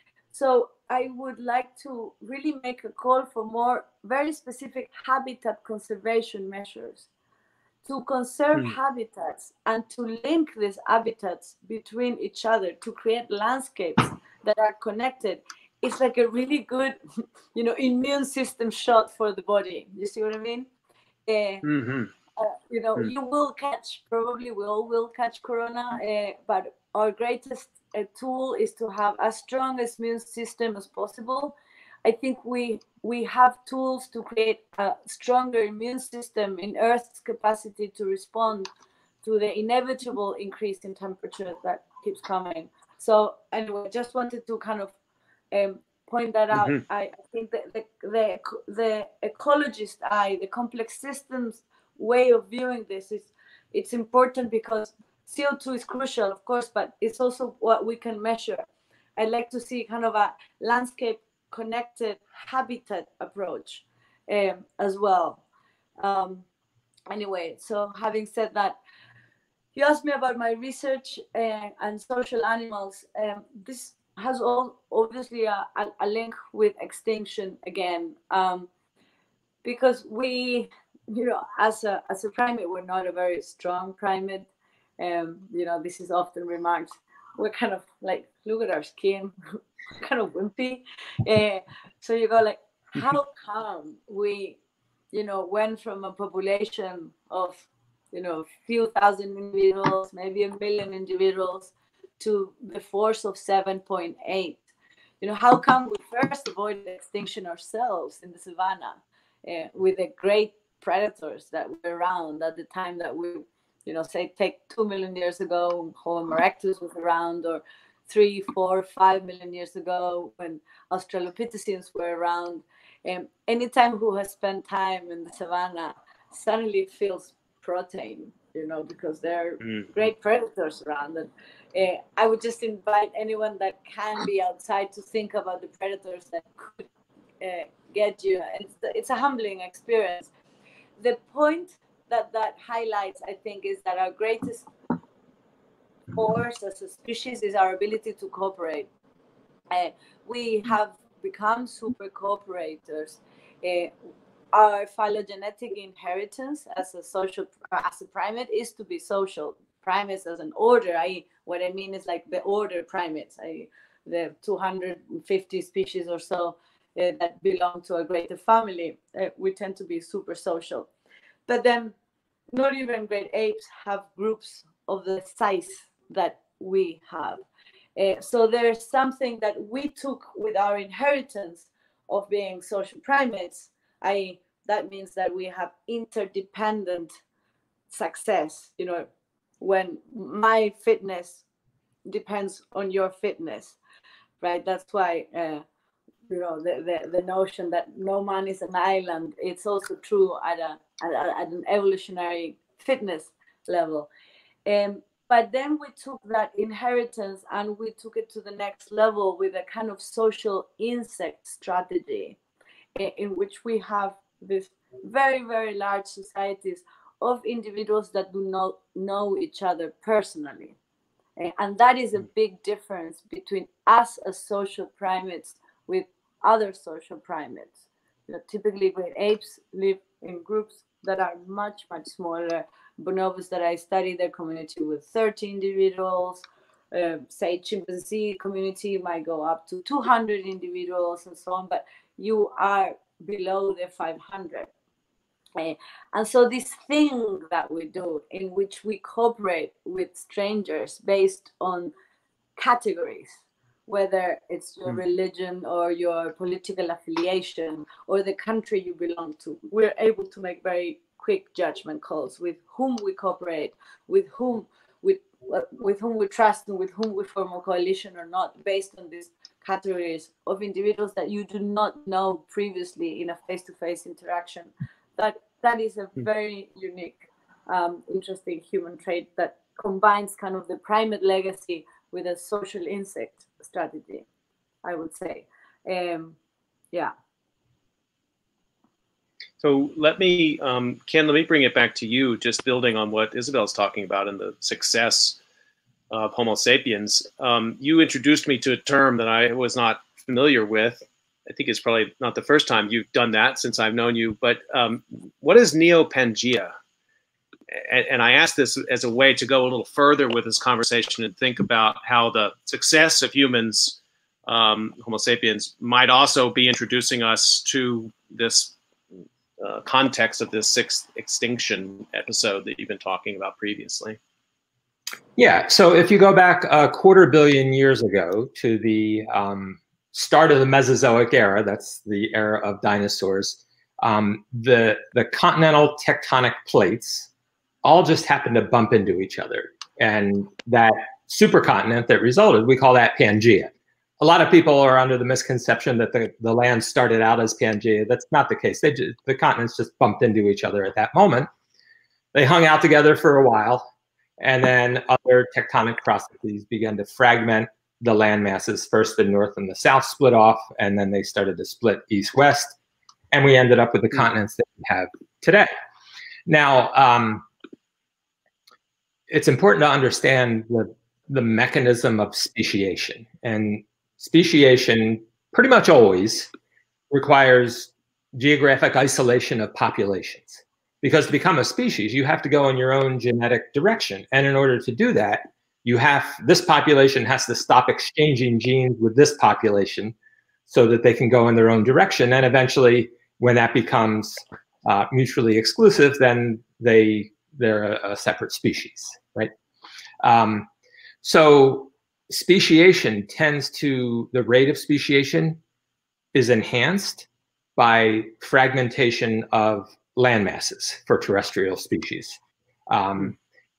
So I would like to really make a call for more very specific habitat conservation measures to conserve Hmm. habitats and to link these habitats between each other to create landscapes that are connected. It's like a really good, you know, immune system shot for the body. You see what I mean? Uh, Mm-hmm. uh, you know, Hmm. you will catch, probably we all will catch corona, uh, but our greatest uh, tool is to have as strong as immune system as possible. I think we we have tools to create a stronger immune system in Earth's capacity to respond to the inevitable increase in temperature that keeps coming. So anyway, just wanted to kind of um, point that out. Mm-hmm. I, I think that the, the the ecologist eye, the complex systems way of viewing this is it's important because C O two is crucial, of course, but it's also what we can measure. I'd like to see kind of a landscape connected habitat approach um, as well. Um, anyway, so having said that, you asked me about my research uh, and social animals. Um, this has all obviously a, a, a link with extinction again, um, because we, you know, as a as a primate, we're not a very strong primate. Um, you know, this is often remarked. We're kind of like, look at our skin, kind of wimpy. Uh, so you go like, how come we, you know, went from a population of, you know, a few thousand individuals, maybe a million individuals, to the force of seven point eight? You know, how come we first avoided extinction ourselves in the savannah uh, with the great predators that were around at the time that we, you know, say take two million years ago, Homo erectus was around, or three, four, five million years ago when Australopithecines were around. Um, anytime who has spent time in the savannah suddenly feels protein, you know, because there are Mm-hmm. great predators around. And uh, I would just invite anyone that can be outside to think about the predators that could uh, get you. It's, it's a humbling experience. The point that that highlights, I think, is that our greatest force as a species is our ability to cooperate. Uh, we have become super cooperators. Uh, our phylogenetic inheritance as a social, as a primate, is to be social. Primates as an order, I what I mean is like the order primates, I, the two hundred fifty species or so uh, that belong to a greater family. Uh, we tend to be super social, but then not even great apes have groups of the size that we have. Uh, so there's something that we took with our inheritance of being social primates. I that means that we have interdependent success. You know, when my fitness depends on your fitness, right? That's why uh, you know the, the the notion that no man is an island. It's also true at a at, a, at an evolutionary fitness level. Um, but then we took that inheritance and we took it to the next level with a kind of social insect strategy, in, in which we have these very, very large societies of individuals that do not know each other personally. Uh, and that is a big difference between us as social primates with other social primates. You know, typically, great apes live in groups that are much, much smaller. Bonobos that I study, their community with thirty individuals. Uh, say chimpanzee community might go up to two hundred individuals and so on, but you are below the five hundred. Uh, and so this thing that we do in which we cooperate with strangers based on categories, whether it's your religion or your political affiliation or the country you belong to, we're able to make very quick judgment calls with whom we cooperate, with whom with with whom we trust, and with whom we form a coalition or not, based on these categories of individuals that you do not know previously in a face-to-face interaction that that is a very unique, um, interesting human trait that combines kind of the primate legacy with a social insect strategy, I would say. Um, yeah. So let me, um, Ken, let me bring it back to you, just building on what Isabel's talking about and the success of Homo sapiens. Um, you introduced me to a term that I was not familiar with. I think it's probably not the first time you've done that since I've known you, but um, what is Neopangaea? And, and I ask this as a way to go a little further with this conversation and think about how the success of humans, um, Homo sapiens, might also be introducing us to this Uh, context of this sixth extinction episode that you've been talking about previously. Yeah, so if you go back a quarter billion years ago to the um, start of the Mesozoic era, that's the era of dinosaurs, um, the, the continental tectonic plates all just happened to bump into each other. And that supercontinent that resulted, we call that Pangaea. A lot of people are under the misconception that the, the land started out as Pangaea. That's not the case. They just, the continents just bumped into each other at that moment. They hung out together for a while, and then other tectonic processes began to fragment the land masses. First, the north and the south split off, and then they started to split east-west, and we ended up with the mm-hmm. continents that we have today. Now, um, it's important to understand the, the mechanism of speciation. And speciation pretty much always requires geographic isolation of populations, because to become a species, you have to go in your own genetic direction. And in order to do that, you have, this population has to stop exchanging genes with this population so that they can go in their own direction. And eventually, when that becomes uh, mutually exclusive, then they, they're a, a separate species, right? Um, so speciation tends to, the rate of speciation is enhanced by fragmentation of land masses for terrestrial species. Um,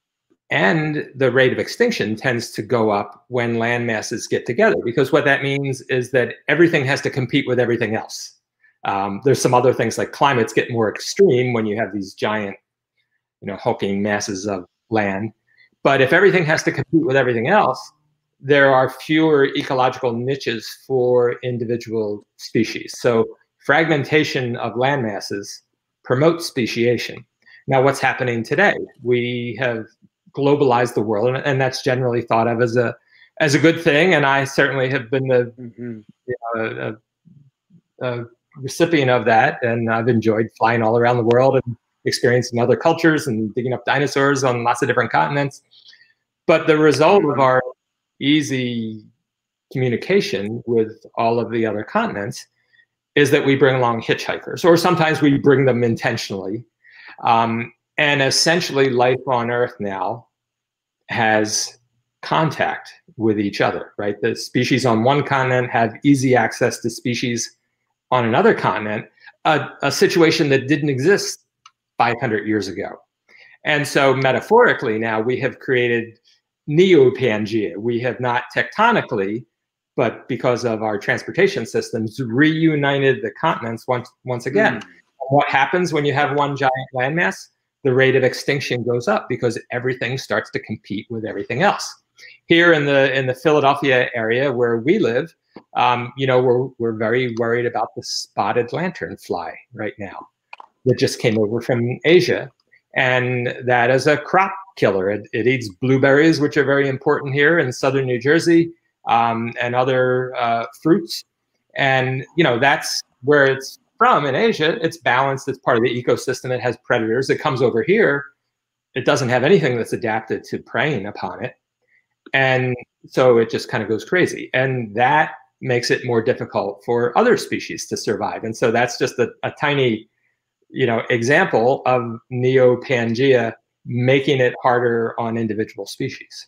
and the rate of extinction tends to go up when land masses get together, because what that means is that everything has to compete with everything else. Um, there's some other things like climates get more extreme when you have these giant, you know, hulking masses of land. But if everything has to compete with everything else, there are fewer ecological niches for individual species. So fragmentation of land masses promotes speciation. Now, what's happening today? We have globalized the world, and, and that's generally thought of as a as a good thing. And I certainly have been the mm-hmm. you know, a, a recipient of that, and I've enjoyed flying all around the world and experiencing other cultures and digging up dinosaurs on lots of different continents. But the result of our easy communication with all of the other continents is that we bring along hitchhikers, or sometimes we bring them intentionally. Um, and essentially life on Earth now has contact with each other, right? The species on one continent have easy access to species on another continent, a, a situation that didn't exist five hundred years ago. And so metaphorically now we have created Neopangaea. We have not tectonically, but because of our transportation systems, reunited the continents once, once again. Mm. What happens when you have one giant landmass? The rate of extinction goes up because everything starts to compete with everything else. Here in the in the Philadelphia area where we live, um, you know, we're we're very worried about the spotted lanternfly right now that just came over from Asia, and that is a crop killer. It, it eats blueberries, which are very important here in southern New Jersey, um, and other uh, fruits, and you know that's where it's from in Asia. It's balanced. It's part of the ecosystem. It has predators. It comes over here. It doesn't have anything that's adapted to preying upon it. And so it just kind of goes crazy. And that makes it more difficult for other species to survive. And so that's just a, a tiny, you know, example of Neopangaea making it harder on individual species.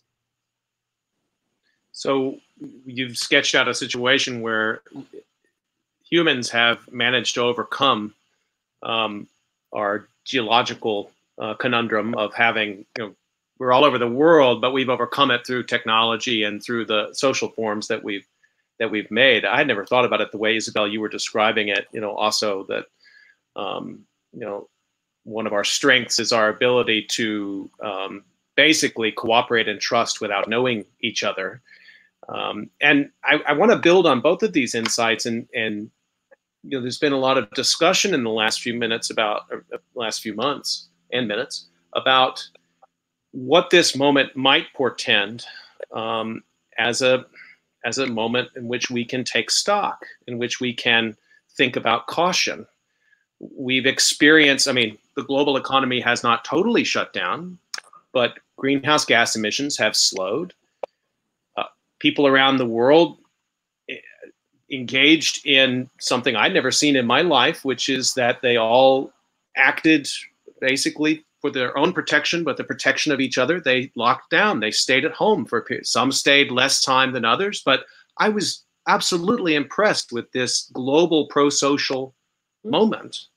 So you've sketched out a situation where humans have managed to overcome um, our geological uh, conundrum of having, you know, we're all over the world, but we've overcome it through technology and through the social forms that we've that we've made. I had never thought about it the way, Isabel, you were describing it. You know, also that um, you know one of our strengths is our ability to um, basically cooperate and trust without knowing each other. Um, and I, I want to build on both of these insights. And, and you know, there's been a lot of discussion in the last few minutes about, or last few months and minutes about what this moment might portend um, as a as a moment in which we can take stock, in which we can think about caution. We've experienced, I mean, the global economy has not totally shut down, but greenhouse gas emissions have slowed. Uh, people around the world engaged in something I'd never seen in my life, which is that they all acted basically for their own protection, but the protection of each other. They locked down. They stayed at home for a period. Some stayed less time than others, but I was absolutely impressed with this global pro-social moment.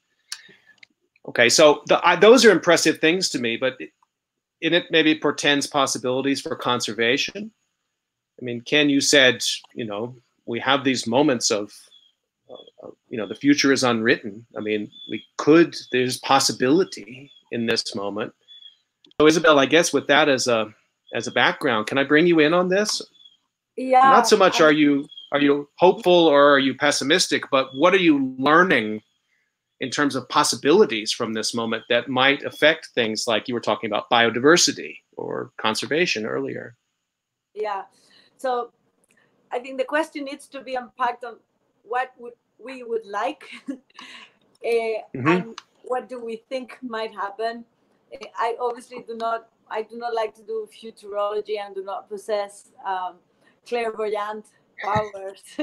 Okay, so the, I, those are impressive things to me, but it, in it maybe portends possibilities for conservation. I mean, Ken, you said, you know, we have these moments of, uh, you know, the future is unwritten. I mean, we could, there's possibility in this moment. So Isabel, I guess with that as a as a background, can I bring you in on this? Yeah. Not so much I, are you are you hopeful or are you pessimistic, but what are you learning in terms of possibilities from this moment that might affect things like you were talking about biodiversity or conservation earlier? Yeah. So I think the question needs to be unpacked on what would we would like uh, mm-hmm. and what do we think might happen. I obviously do not, I do not like to do futurology and do not possess um, clairvoyant powers. uh,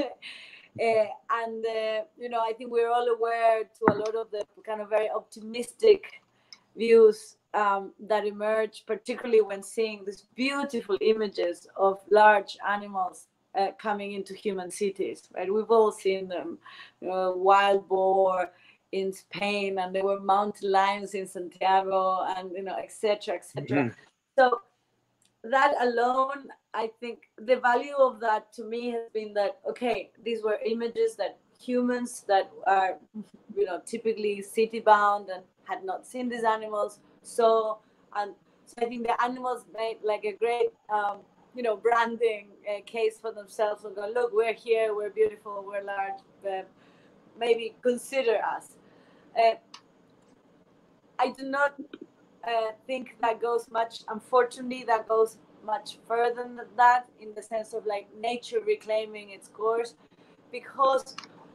and, uh, you know, I think we're all aware to a lot of the kind of very optimistic views um, that emerge, particularly when seeing these beautiful images of large animals uh, coming into human cities, right? We've all seen them, you know, wild boar in Spain, and there were mountain lions in Santiago, and you know, et cetera, et cetera. Mm-hmm. So that alone, I think the value of that to me has been that, okay, these were images that humans that are, you know, typically city bound and had not seen these animals. So, and so I think the animals made like a great, um, you know, branding uh, case for themselves and go, look, we're here, we're beautiful, we're large, uh, maybe consider us. Uh, I do not uh, think that goes much, unfortunately, that goes much further than that in the sense of like nature reclaiming its course, because,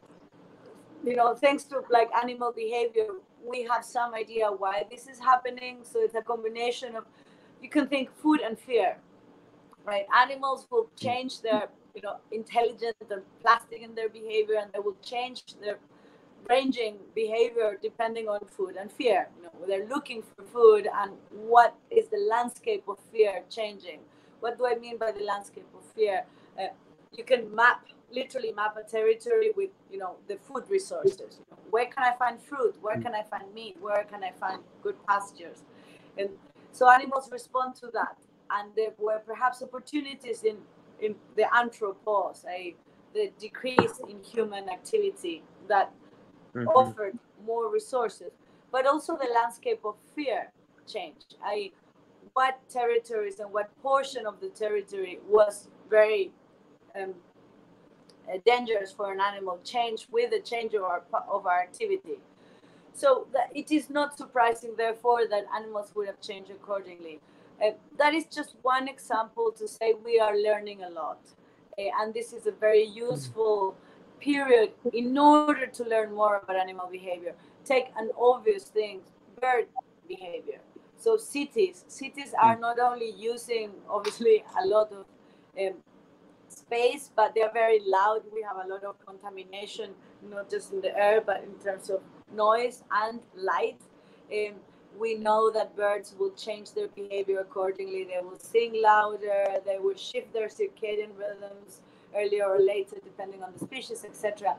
you know, thanks to like animal behavior, we have some idea why this is happening. So it's a combination of, you can think food and fear, right? Animals will change their, you know, intelligent and plastic in their behavior, and they will change their ranging behavior depending on food and fear. You know, they're looking for food, and what is the landscape of fear changing? What do I mean by the landscape of fear? Uh, you can map, literally map a territory with, you know, the food resources. You know, where can I find fruit? Where can I find meat? Where can I find good pastures? And so animals respond to that. And there were perhaps opportunities in, in the anthropos, a, the decrease in human activity that mm-hmm. offered more resources, but also the landscape of fear changed. I, what territories and what portion of the territory was very um, uh, dangerous for an animal changed with the change of our, of our activity. So that it is not surprising, therefore, that animals would have changed accordingly. Uh, that is just one example to say we are learning a lot. Uh, and this is a very useful period in order to learn more about animal behavior. Take an obvious thing, bird behavior. So cities, cities are not only using, obviously, a lot of um, space, but they're very loud. We have a lot of contamination, not just in the air, but in terms of noise and light. Um, we know that birds will change their behavior accordingly. They will sing louder, they will shift their circadian rhythms earlier or later, depending on the species, et cetera.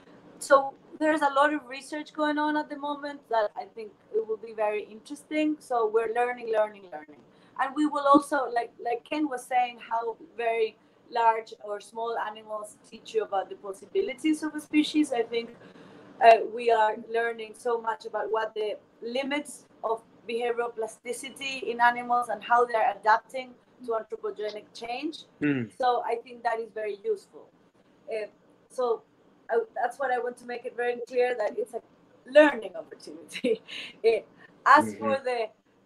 So there's a lot of research going on at the moment that I think it will be very interesting. So we're learning, learning, learning. And we will also, like, like Ken was saying, how very large or small animals teach you about the possibilities of a species. I think uh, we are learning so much about what the limits of behavioral plasticity in animals and how they're adapting to anthropogenic change. Mm. So I think that is very useful. Uh, so I, that's what I want to make it very clear, that it's a learning opportunity. uh, as mm-hmm. for the,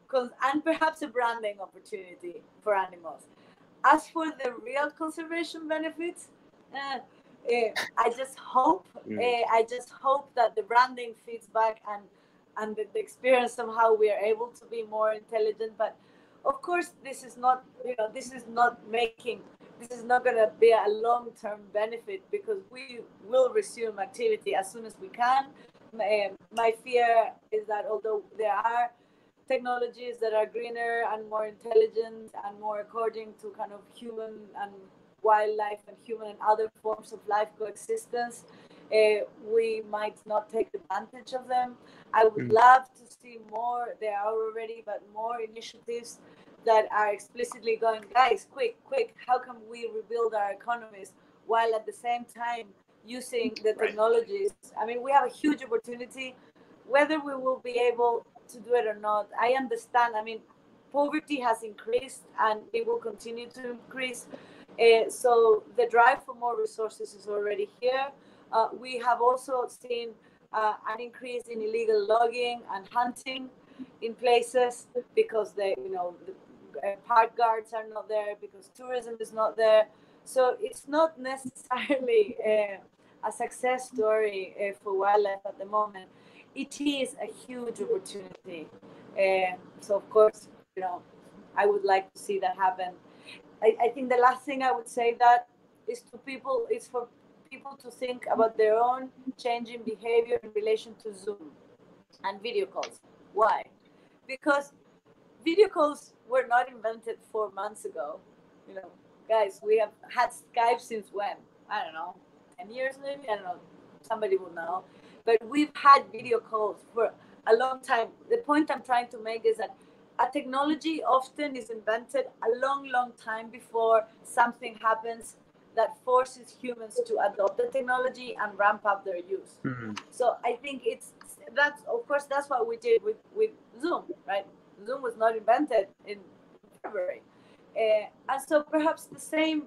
and perhaps a branding opportunity for animals. As for the real conservation benefits, uh, uh, I just hope, mm. uh, I just hope that the branding feeds back and and the, the experience somehow we are able to be more intelligent. But of course, this is not, you know, this is not making, this is not going to be a long-term benefit, because we will resume activity as soon as we can. My, my fear is that although there are technologies that are greener and more intelligent and more according to kind of human and wildlife and human and other forms of life coexistence, uh, we might not take advantage of them. I would mm. love to see more, there are already, but more initiatives that are explicitly going, guys, quick, quick, how can we rebuild our economies while at the same time using the right. technologies? I mean, we have a huge opportunity, whether we will be able to do it or not. I understand, I mean, poverty has increased and it will continue to increase. Uh, so the drive for more resources is already here. Uh, we have also seen uh, an increase in illegal logging and hunting in places because they, you know, the uh, park guards are not there, because tourism is not there. So it's not necessarily uh, a success story uh, for wildlife at the moment. It is a huge opportunity. Uh, so of course, you know, I would like to see that happen. I, I think the last thing I would say that is to people, is for people to think about their own changing behavior in relation to Zoom and video calls. Why? Because video calls were not invented four months ago. You know, guys, we have had Skype since when? I don't know, ten years maybe? I don't know. Somebody will know. But we've had video calls for a long time. The point I'm trying to make is that a technology often is invented a long, long time before something happens that forces humans to adopt the technology and ramp up their use. Mm-hmm. So I think it's, that's, of course, that's what we did with, with Zoom, right? Zoom was not invented in February. Uh, and so perhaps the same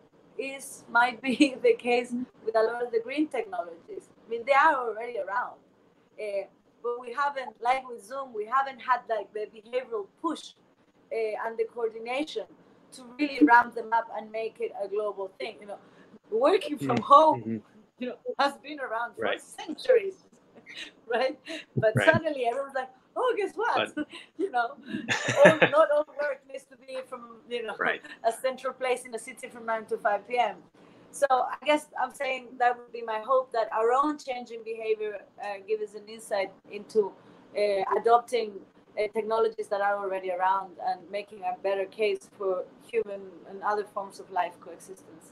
is, might be the case with a lot of the green technologies. I mean, they are already around. Uh, but we haven't, like with Zoom, we haven't had like the behavioral push uh, and the coordination to really ramp them up and make it a global thing. You know, working from home, mm-hmm. you know, has been around for right. centuries, right? But right. suddenly everyone's like, oh, guess what? But, you know, all, not all work needs to be from, you know, right. a central place in a city from nine to five p m So I guess I'm saying that would be my hope, that our own changing behavior uh, gives us an insight into uh, adopting uh, technologies that are already around and making a better case for human and other forms of life coexistence.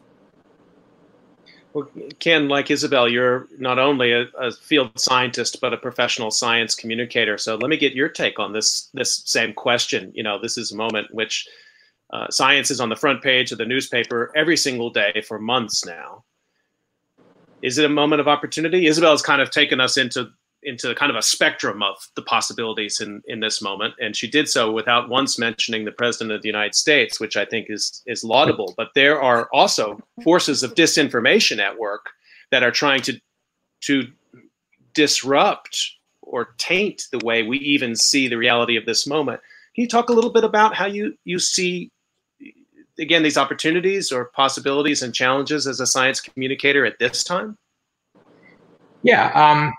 Well, Ken, like Isabel, you're not only a, a field scientist, but a professional science communicator. So let me get your take on this, this same question. You know, this is a moment in which Uh, science is on the front page of the newspaper every single day for months now. Is it a moment of opportunity? Isabel's kind of taken us into into kind of a spectrum of the possibilities in, in this moment, and she did so without once mentioning the President of the United States, which I think is, is laudable. But there are also forces of disinformation at work that are trying to, to disrupt or taint the way we even see the reality of this moment. Can you talk a little bit about how you, you see, again, these opportunities or possibilities and challenges as a science communicator at this time? Yeah, um,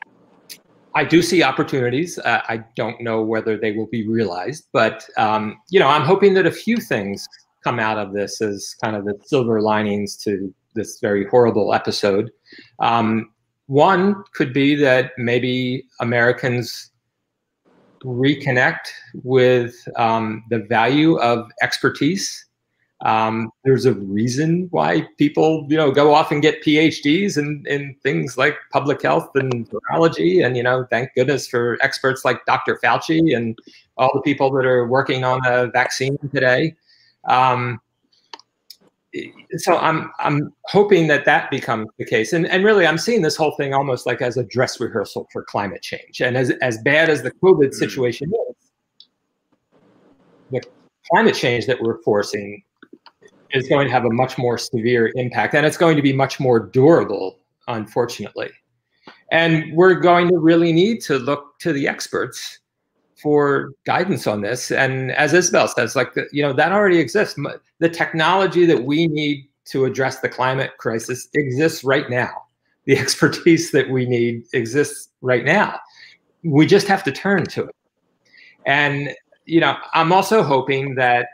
I do see opportunities. Uh, I don't know whether they will be realized, but um, you know, I'm hoping that a few things come out of this as kind of the silver linings to this very horrible episode. Um, one could be that maybe Americans reconnect with um, the value of expertise. Um, there's a reason why people, you know, go off and get P H Ds in, in things like public health and virology. And, you know, thank goodness for experts like Doctor Fauci and all the people that are working on a vaccine today. Um, so I'm I'm hoping that that becomes the case, and and really I'm seeing this whole thing almost like as a dress rehearsal for climate change. And as as bad as the COVID situation is, the climate change that we're forcing is going to have a much more severe impact, and it's going to be much more durable, unfortunately. And we're going to really need to look to the experts for guidance on this. And as Isabel says, like, the, you know, that already exists. The technology that we need to address the climate crisis exists right now. The expertise that we need exists right now. We just have to turn to it. And, you know, I'm also hoping that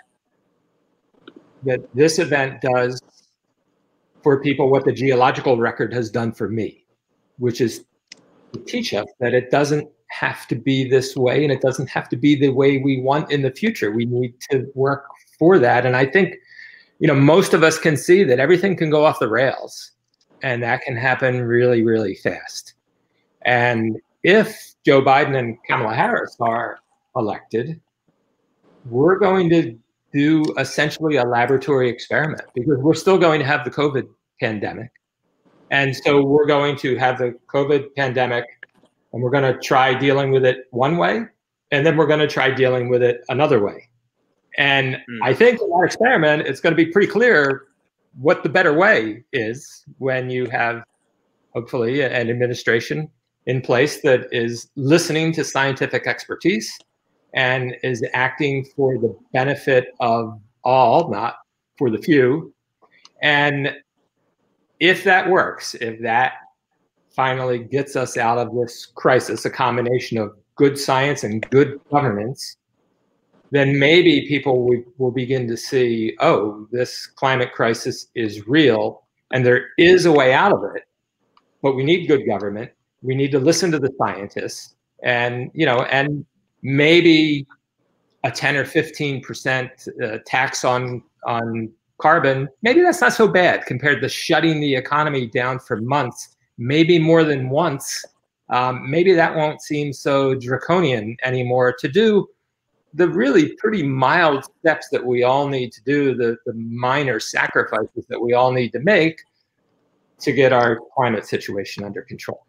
that this event does for people what the geological record has done for me, which is to teach us that it doesn't have to be this way, and it doesn't have to be the way we want in the future. We need to work for that. And I think, you know, most of us can see that everything can go off the rails, and that can happen really, really fast. And if Joe Biden and Kamala Harris are elected, we're going to do essentially a laboratory experiment, because we're still going to have the COVID pandemic. And so we're going to have the COVID pandemic, and we're going to try dealing with it one way, and then we're going to try dealing with it another way. And mm. I think in that experiment, it's going to be pretty clear what the better way is when you have, hopefully, an administration in place that is listening to scientific expertise and is acting for the benefit of all, not for the few. And if that works, if that finally gets us out of this crisis, a combination of good science and good governance, then maybe people will, will begin to see, oh, this climate crisis is real, and there is a way out of it, but we need good government. We need to listen to the scientists, and, you know, and maybe a ten or fifteen percent uh, tax on, on carbon, maybe that's not so bad compared to shutting the economy down for months, maybe more than once. Um, maybe that won't seem so draconian anymore to do the really pretty mild steps that we all need to do, the, the minor sacrifices that we all need to make to get our climate situation under control.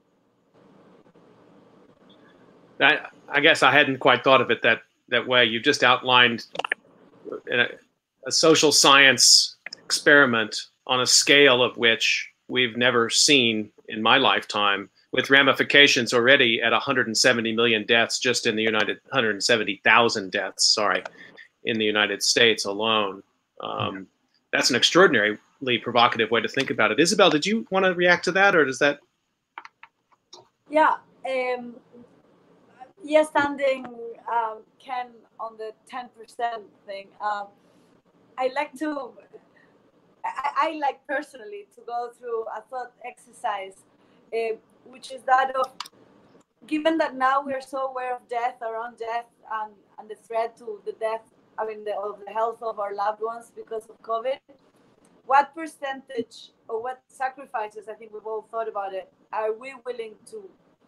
I, I guess I hadn't quite thought of it that, that way. You just outlined a, a social science experiment on a scale of which we've never seen in my lifetime, with ramifications already at one hundred seventy million deaths just in the United, one hundred seventy thousand deaths, sorry, in the United States alone. Um, that's an extraordinarily provocative way to think about it. Isabel, did you want to react to that, or does that? Yeah. Um, yes, standing um, Ken on the ten percent thing. Um, I like to, I, I like personally to go through a thought exercise, uh, which is that of, given that now we're so aware of death, around death, and, and the threat to the death, I mean, the, of the health of our loved ones because of COVID, what percentage or what sacrifices, I think we've all thought about it, are we willing to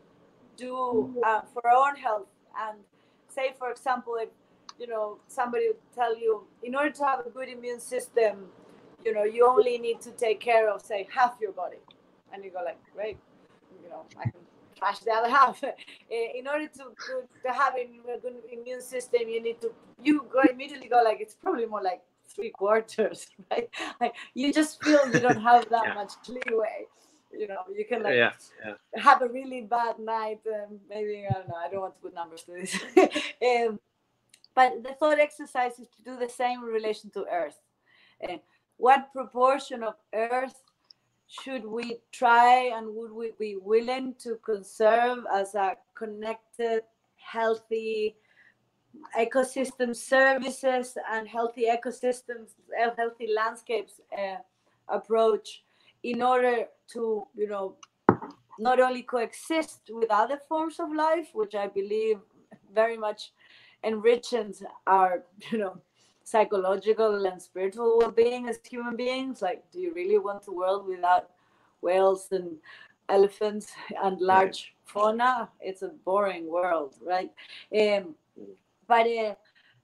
do uh, for our own health? And say, for example, if, you know, somebody would tell you, in order to have a good immune system, you know, you only need to take care of, say, half your body. And you go like, great, you know, I can trash the other half. In order to, to, to have a good immune system, you need to, you go immediately go like, it's probably more like three quarters, right? Like, you just feel you don't have that yeah. much leeway. You know, you can like yeah, yeah. have a really bad night, and maybe, I don't know, I don't want to put numbers to this. um, but the thought exercise is to do the same in relation to Earth. Uh, what proportion of Earth should we try and would we be willing to conserve as a connected, healthy ecosystem services and healthy ecosystems, healthy landscapes uh, approach, in order to, you know, not only coexist with other forms of life, which I believe very much enriches our, you know, psychological and spiritual well-being as human beings. Like, do you really want a world without whales and elephants and large right. fauna? It's a boring world, right? Um, but uh,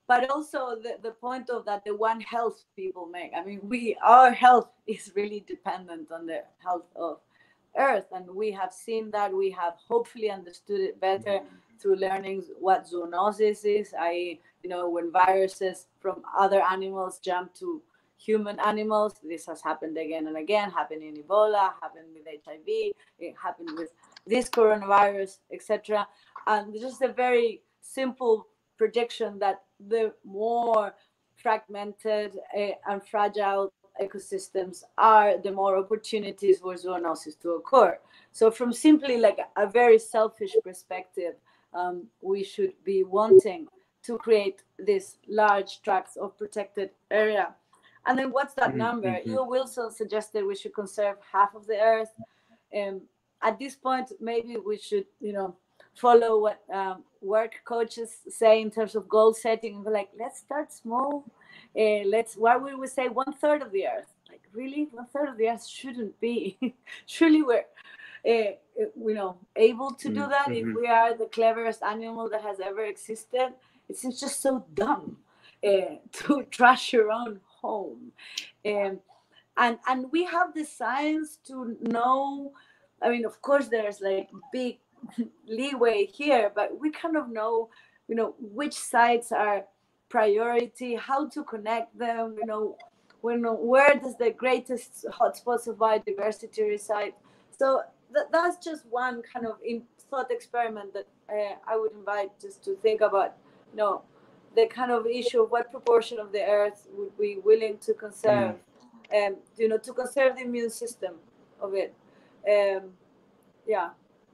but also the, the point of that the One Health people make. I mean, we our health is really dependent on the health of Earth, and we have seen that. We have hopefully understood it better through learning what zoonosis is, that is, you know, when viruses from other animals jump to human animals. This has happened again and again, happened in Ebola, happened with H I V, it happened with this coronavirus, et cetera. And just a very simple prediction that the more fragmented uh, and fragile ecosystems are, the more opportunities for zoonosis to occur. So from simply like a very selfish perspective, um, we should be wanting to create this large tracts of protected area. And then what's that number? Mm-hmm. E O Wilson suggested we should conserve half of the Earth. Um, at this point, maybe we should, you know, follow what um, work coaches say in terms of goal setting. And be like, let's start small. Uh, let's, why would we say one third of the Earth? Like, really? One third of the Earth shouldn't be. Surely we're, uh, you know, able to do that. Mm-hmm. If we are the cleverest animal that has ever existed, it seems just so dumb uh, to trash your own home. Um, and and we have the science to know. I mean, of course, there's like big leeway here, but we kind of know, you know, which sites are priority, how to connect them, you know, when, where does the greatest hotspots of biodiversity reside. So th- that's just one kind of in thought experiment that uh, I would invite just to think about, you know, the kind of issue of what proportion of the Earth would we willing to conserve, and mm. um, you know, to conserve the immune system of it. Um, yeah.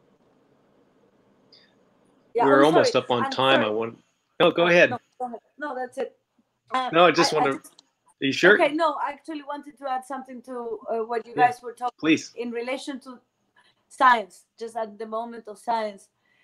Yeah, We're I'm almost sorry. up on I'm time. Sorry. I want. No, go ahead. No, go ahead. No, that's it. Um, no, I just want to. Are you sure? Okay. No, I actually wanted to add something to uh, what you guys yeah. were talking. Please. In relation to science, just at the moment of science,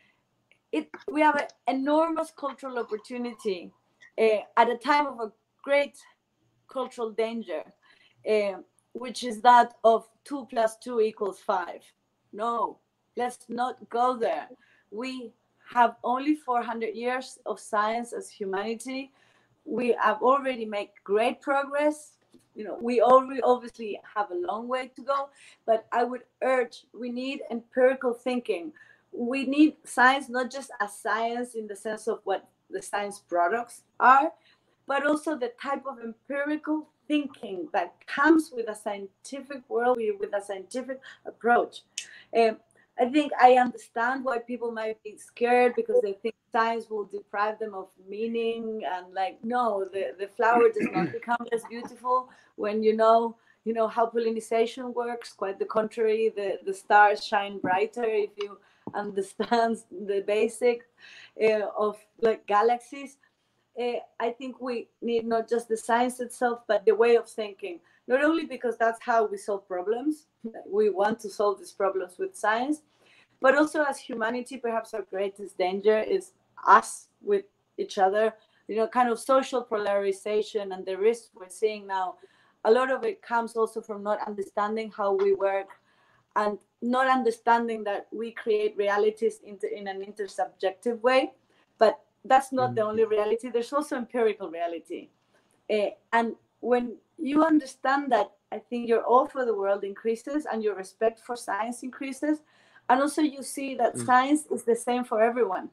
it we have an enormous cultural opportunity uh, at a time of a great cultural danger, uh, which is that of two plus two equals five. No, let's not go there. We have only four hundred years of science as humanity. We have already made great progress. You know, we already obviously have a long way to go, but I would urge, we need empirical thinking. We need science, not just as science in the sense of what the science products are, but also the type of empirical thinking that comes with a scientific worldview, with a scientific approach. Um, I think I understand why people might be scared because they think science will deprive them of meaning, and like, no, the, the flower does not become less beautiful when you know, you know how pollination works. Quite the contrary, the, the stars shine brighter if you understand the basic uh, of like galaxies. Uh, I think we need not just the science itself, but the way of thinking. Not only because that's how we solve problems, we want to solve these problems with science, but also as humanity, perhaps our greatest danger is us with each other, you know, kind of social polarization and the risks we're seeing now. A lot of it comes also from not understanding how we work and not understanding that we create realities in, in an intersubjective way. But that's not the only reality. There's also empirical reality. Uh, and when you understand that, I think your awe for the world increases and your respect for science increases. And also you see that mm. science is the same for everyone.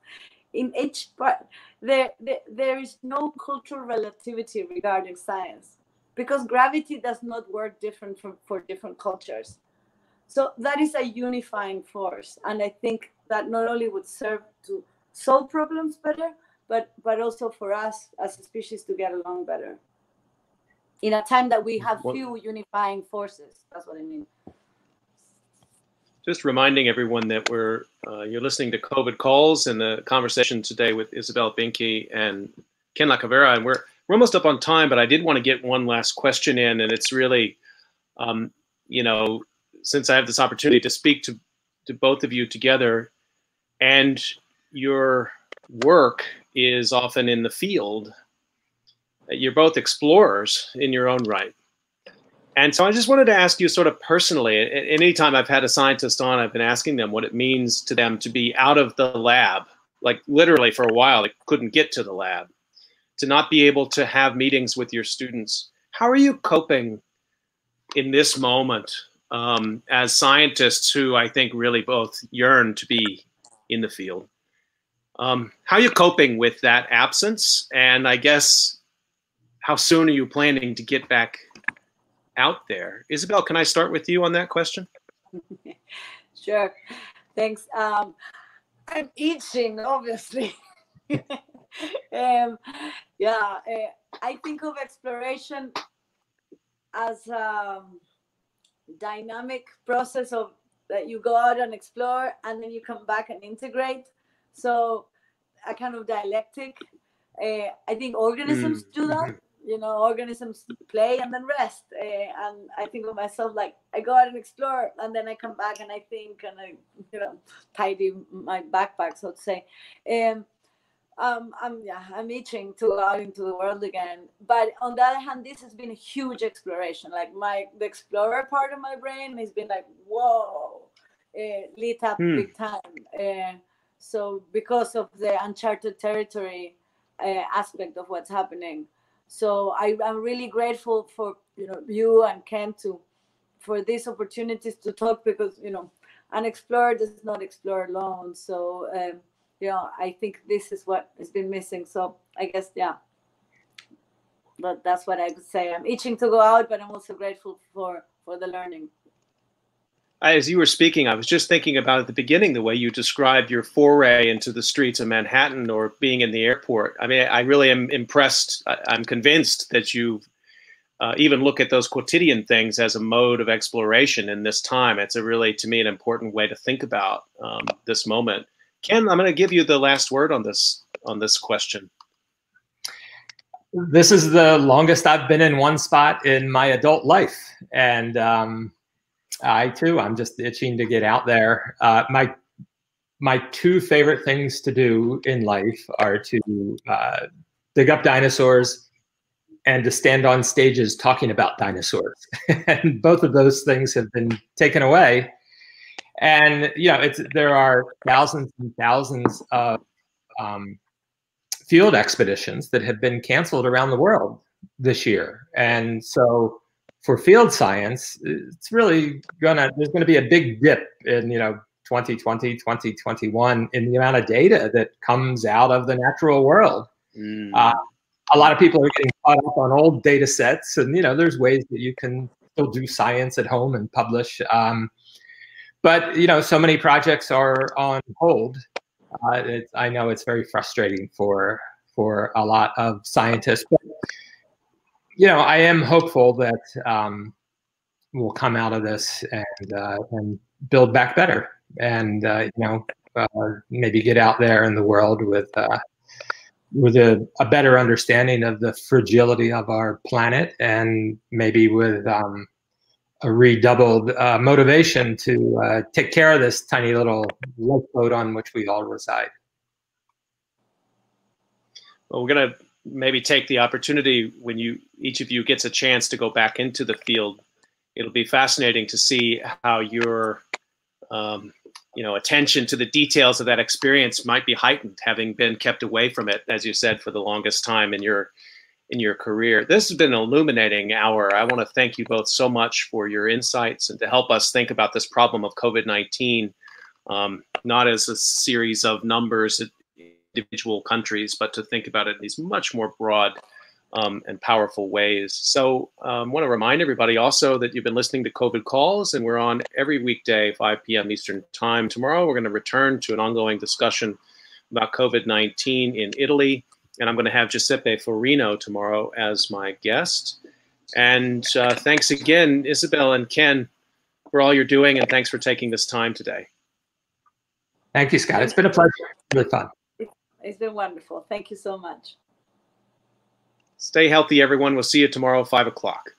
In each part, there, there, there is no cultural relativity regarding science because gravity does not work different from, for different cultures. So that is a unifying force. And I think that not only would serve to solve problems better, but, but also for us as a species to get along better. In a time that we have few unifying forces. That's what I mean. Just reminding everyone that we're uh, you're listening to COVID Calls and the conversation today with Isabel Binke and Ken Lacavera, and we're we're almost up on time. But I did want to get one last question in, and it's really, um, you know, since I have this opportunity to speak to to both of you together, and your work is often in the field. You're both explorers in your own right. And so I just wanted to ask you sort of personally, anytime I've had a scientist on, I've been asking them what it means to them to be out of the lab, like literally for a while, they couldn't get to the lab. to not be able to have meetings with your students. How are you coping in this moment um, as scientists who I think really both yearn to be in the field? Um, how are you coping with that absence? And I guess, how soon are you planning to get back out there? Isabel, can I start with you on that question? Sure. Thanks. Um, I'm itching, obviously. um, yeah, uh, I think of exploration as a dynamic process of that you go out and explore, and then you come back and integrate. So a kind of dialectic. Uh, I think organisms mm. do that. You know, organisms play and then rest. Uh, and I think of myself like I go out and explore, and then I come back and I think and I, you know, tidy my backpack, so to say. Um, um, I'm yeah, I'm itching to go out into the world again. But on the other hand, this has been a huge exploration. Like my the explorer part of my brain has been like, whoa, uh, lit up mm. big time. Uh, so because of the uncharted territory uh, aspect of what's happening. So I, I'm really grateful for you know you and Ken to for these opportunities to talk, because you know an explorer does not explore alone. So um, you know I think this is what has been missing. So I guess yeah, but that's what I would say. I'm itching to go out, but I'm also grateful for for the learning. As you were speaking, I was just thinking about at the beginning the way you described your foray into the streets of Manhattan or being in the airport. I mean, I really am impressed. I'm convinced that you uh, even look at those quotidian things as a mode of exploration in this time. It's a really, to me, an important way to think about um, this moment. Ken, I'm going to give you the last word on this on this question. This is the longest I've been in one spot in my adult life, and um, I too, I'm just itching to get out there. Uh, my my two favorite things to do in life are to uh, dig up dinosaurs and to stand on stages talking about dinosaurs. And both of those things have been taken away. And you know, it's there are thousands and thousands of um, field expeditions that have been canceled around the world this year, and so. For field science, it's really gonna, there's gonna be a big dip in, you know, twenty twenty, twenty twenty-one in the amount of data that comes out of the natural world. Mm. Uh, a lot of people are getting caught up on old data sets, and, you know, there's ways that you can still do science at home and publish. Um, but, you know, so many projects are on hold. Uh, it, I know it's very frustrating for, for a lot of scientists. But, you know, I am hopeful that um, we'll come out of this and uh, and build back better, and uh, you know, uh, maybe get out there in the world with uh, with a, a better understanding of the fragility of our planet, and maybe with um, a redoubled uh, motivation to uh, take care of this tiny little lifeboat on which we all reside. Well, we're gonna maybe take the opportunity when you each of you gets a chance to go back into the field. It'll be fascinating to see how your um, you know attention to the details of that experience might be heightened, having been kept away from it, as you said, for the longest time in your in your career. This has been an illuminating hour. I want to thank you both so much for your insights and to help us think about this problem of COVID nineteen, um, not as a series of numbers individual countries, but to think about it in these much more broad um, and powerful ways. So I um, want to remind everybody also that you've been listening to COVID Calls, and we're on every weekday, five p m Eastern Time. Tomorrow, we're going to return to an ongoing discussion about COVID nineteen in Italy, and I'm going to have Giuseppe Forino tomorrow as my guest. And uh, thanks again, Isabel and Ken, for all you're doing, and thanks for taking this time today. Thank you, Scott. It's been a pleasure. Really fun. It's been wonderful. Thank you so much. Stay healthy, everyone. We'll see you tomorrow, five o'clock.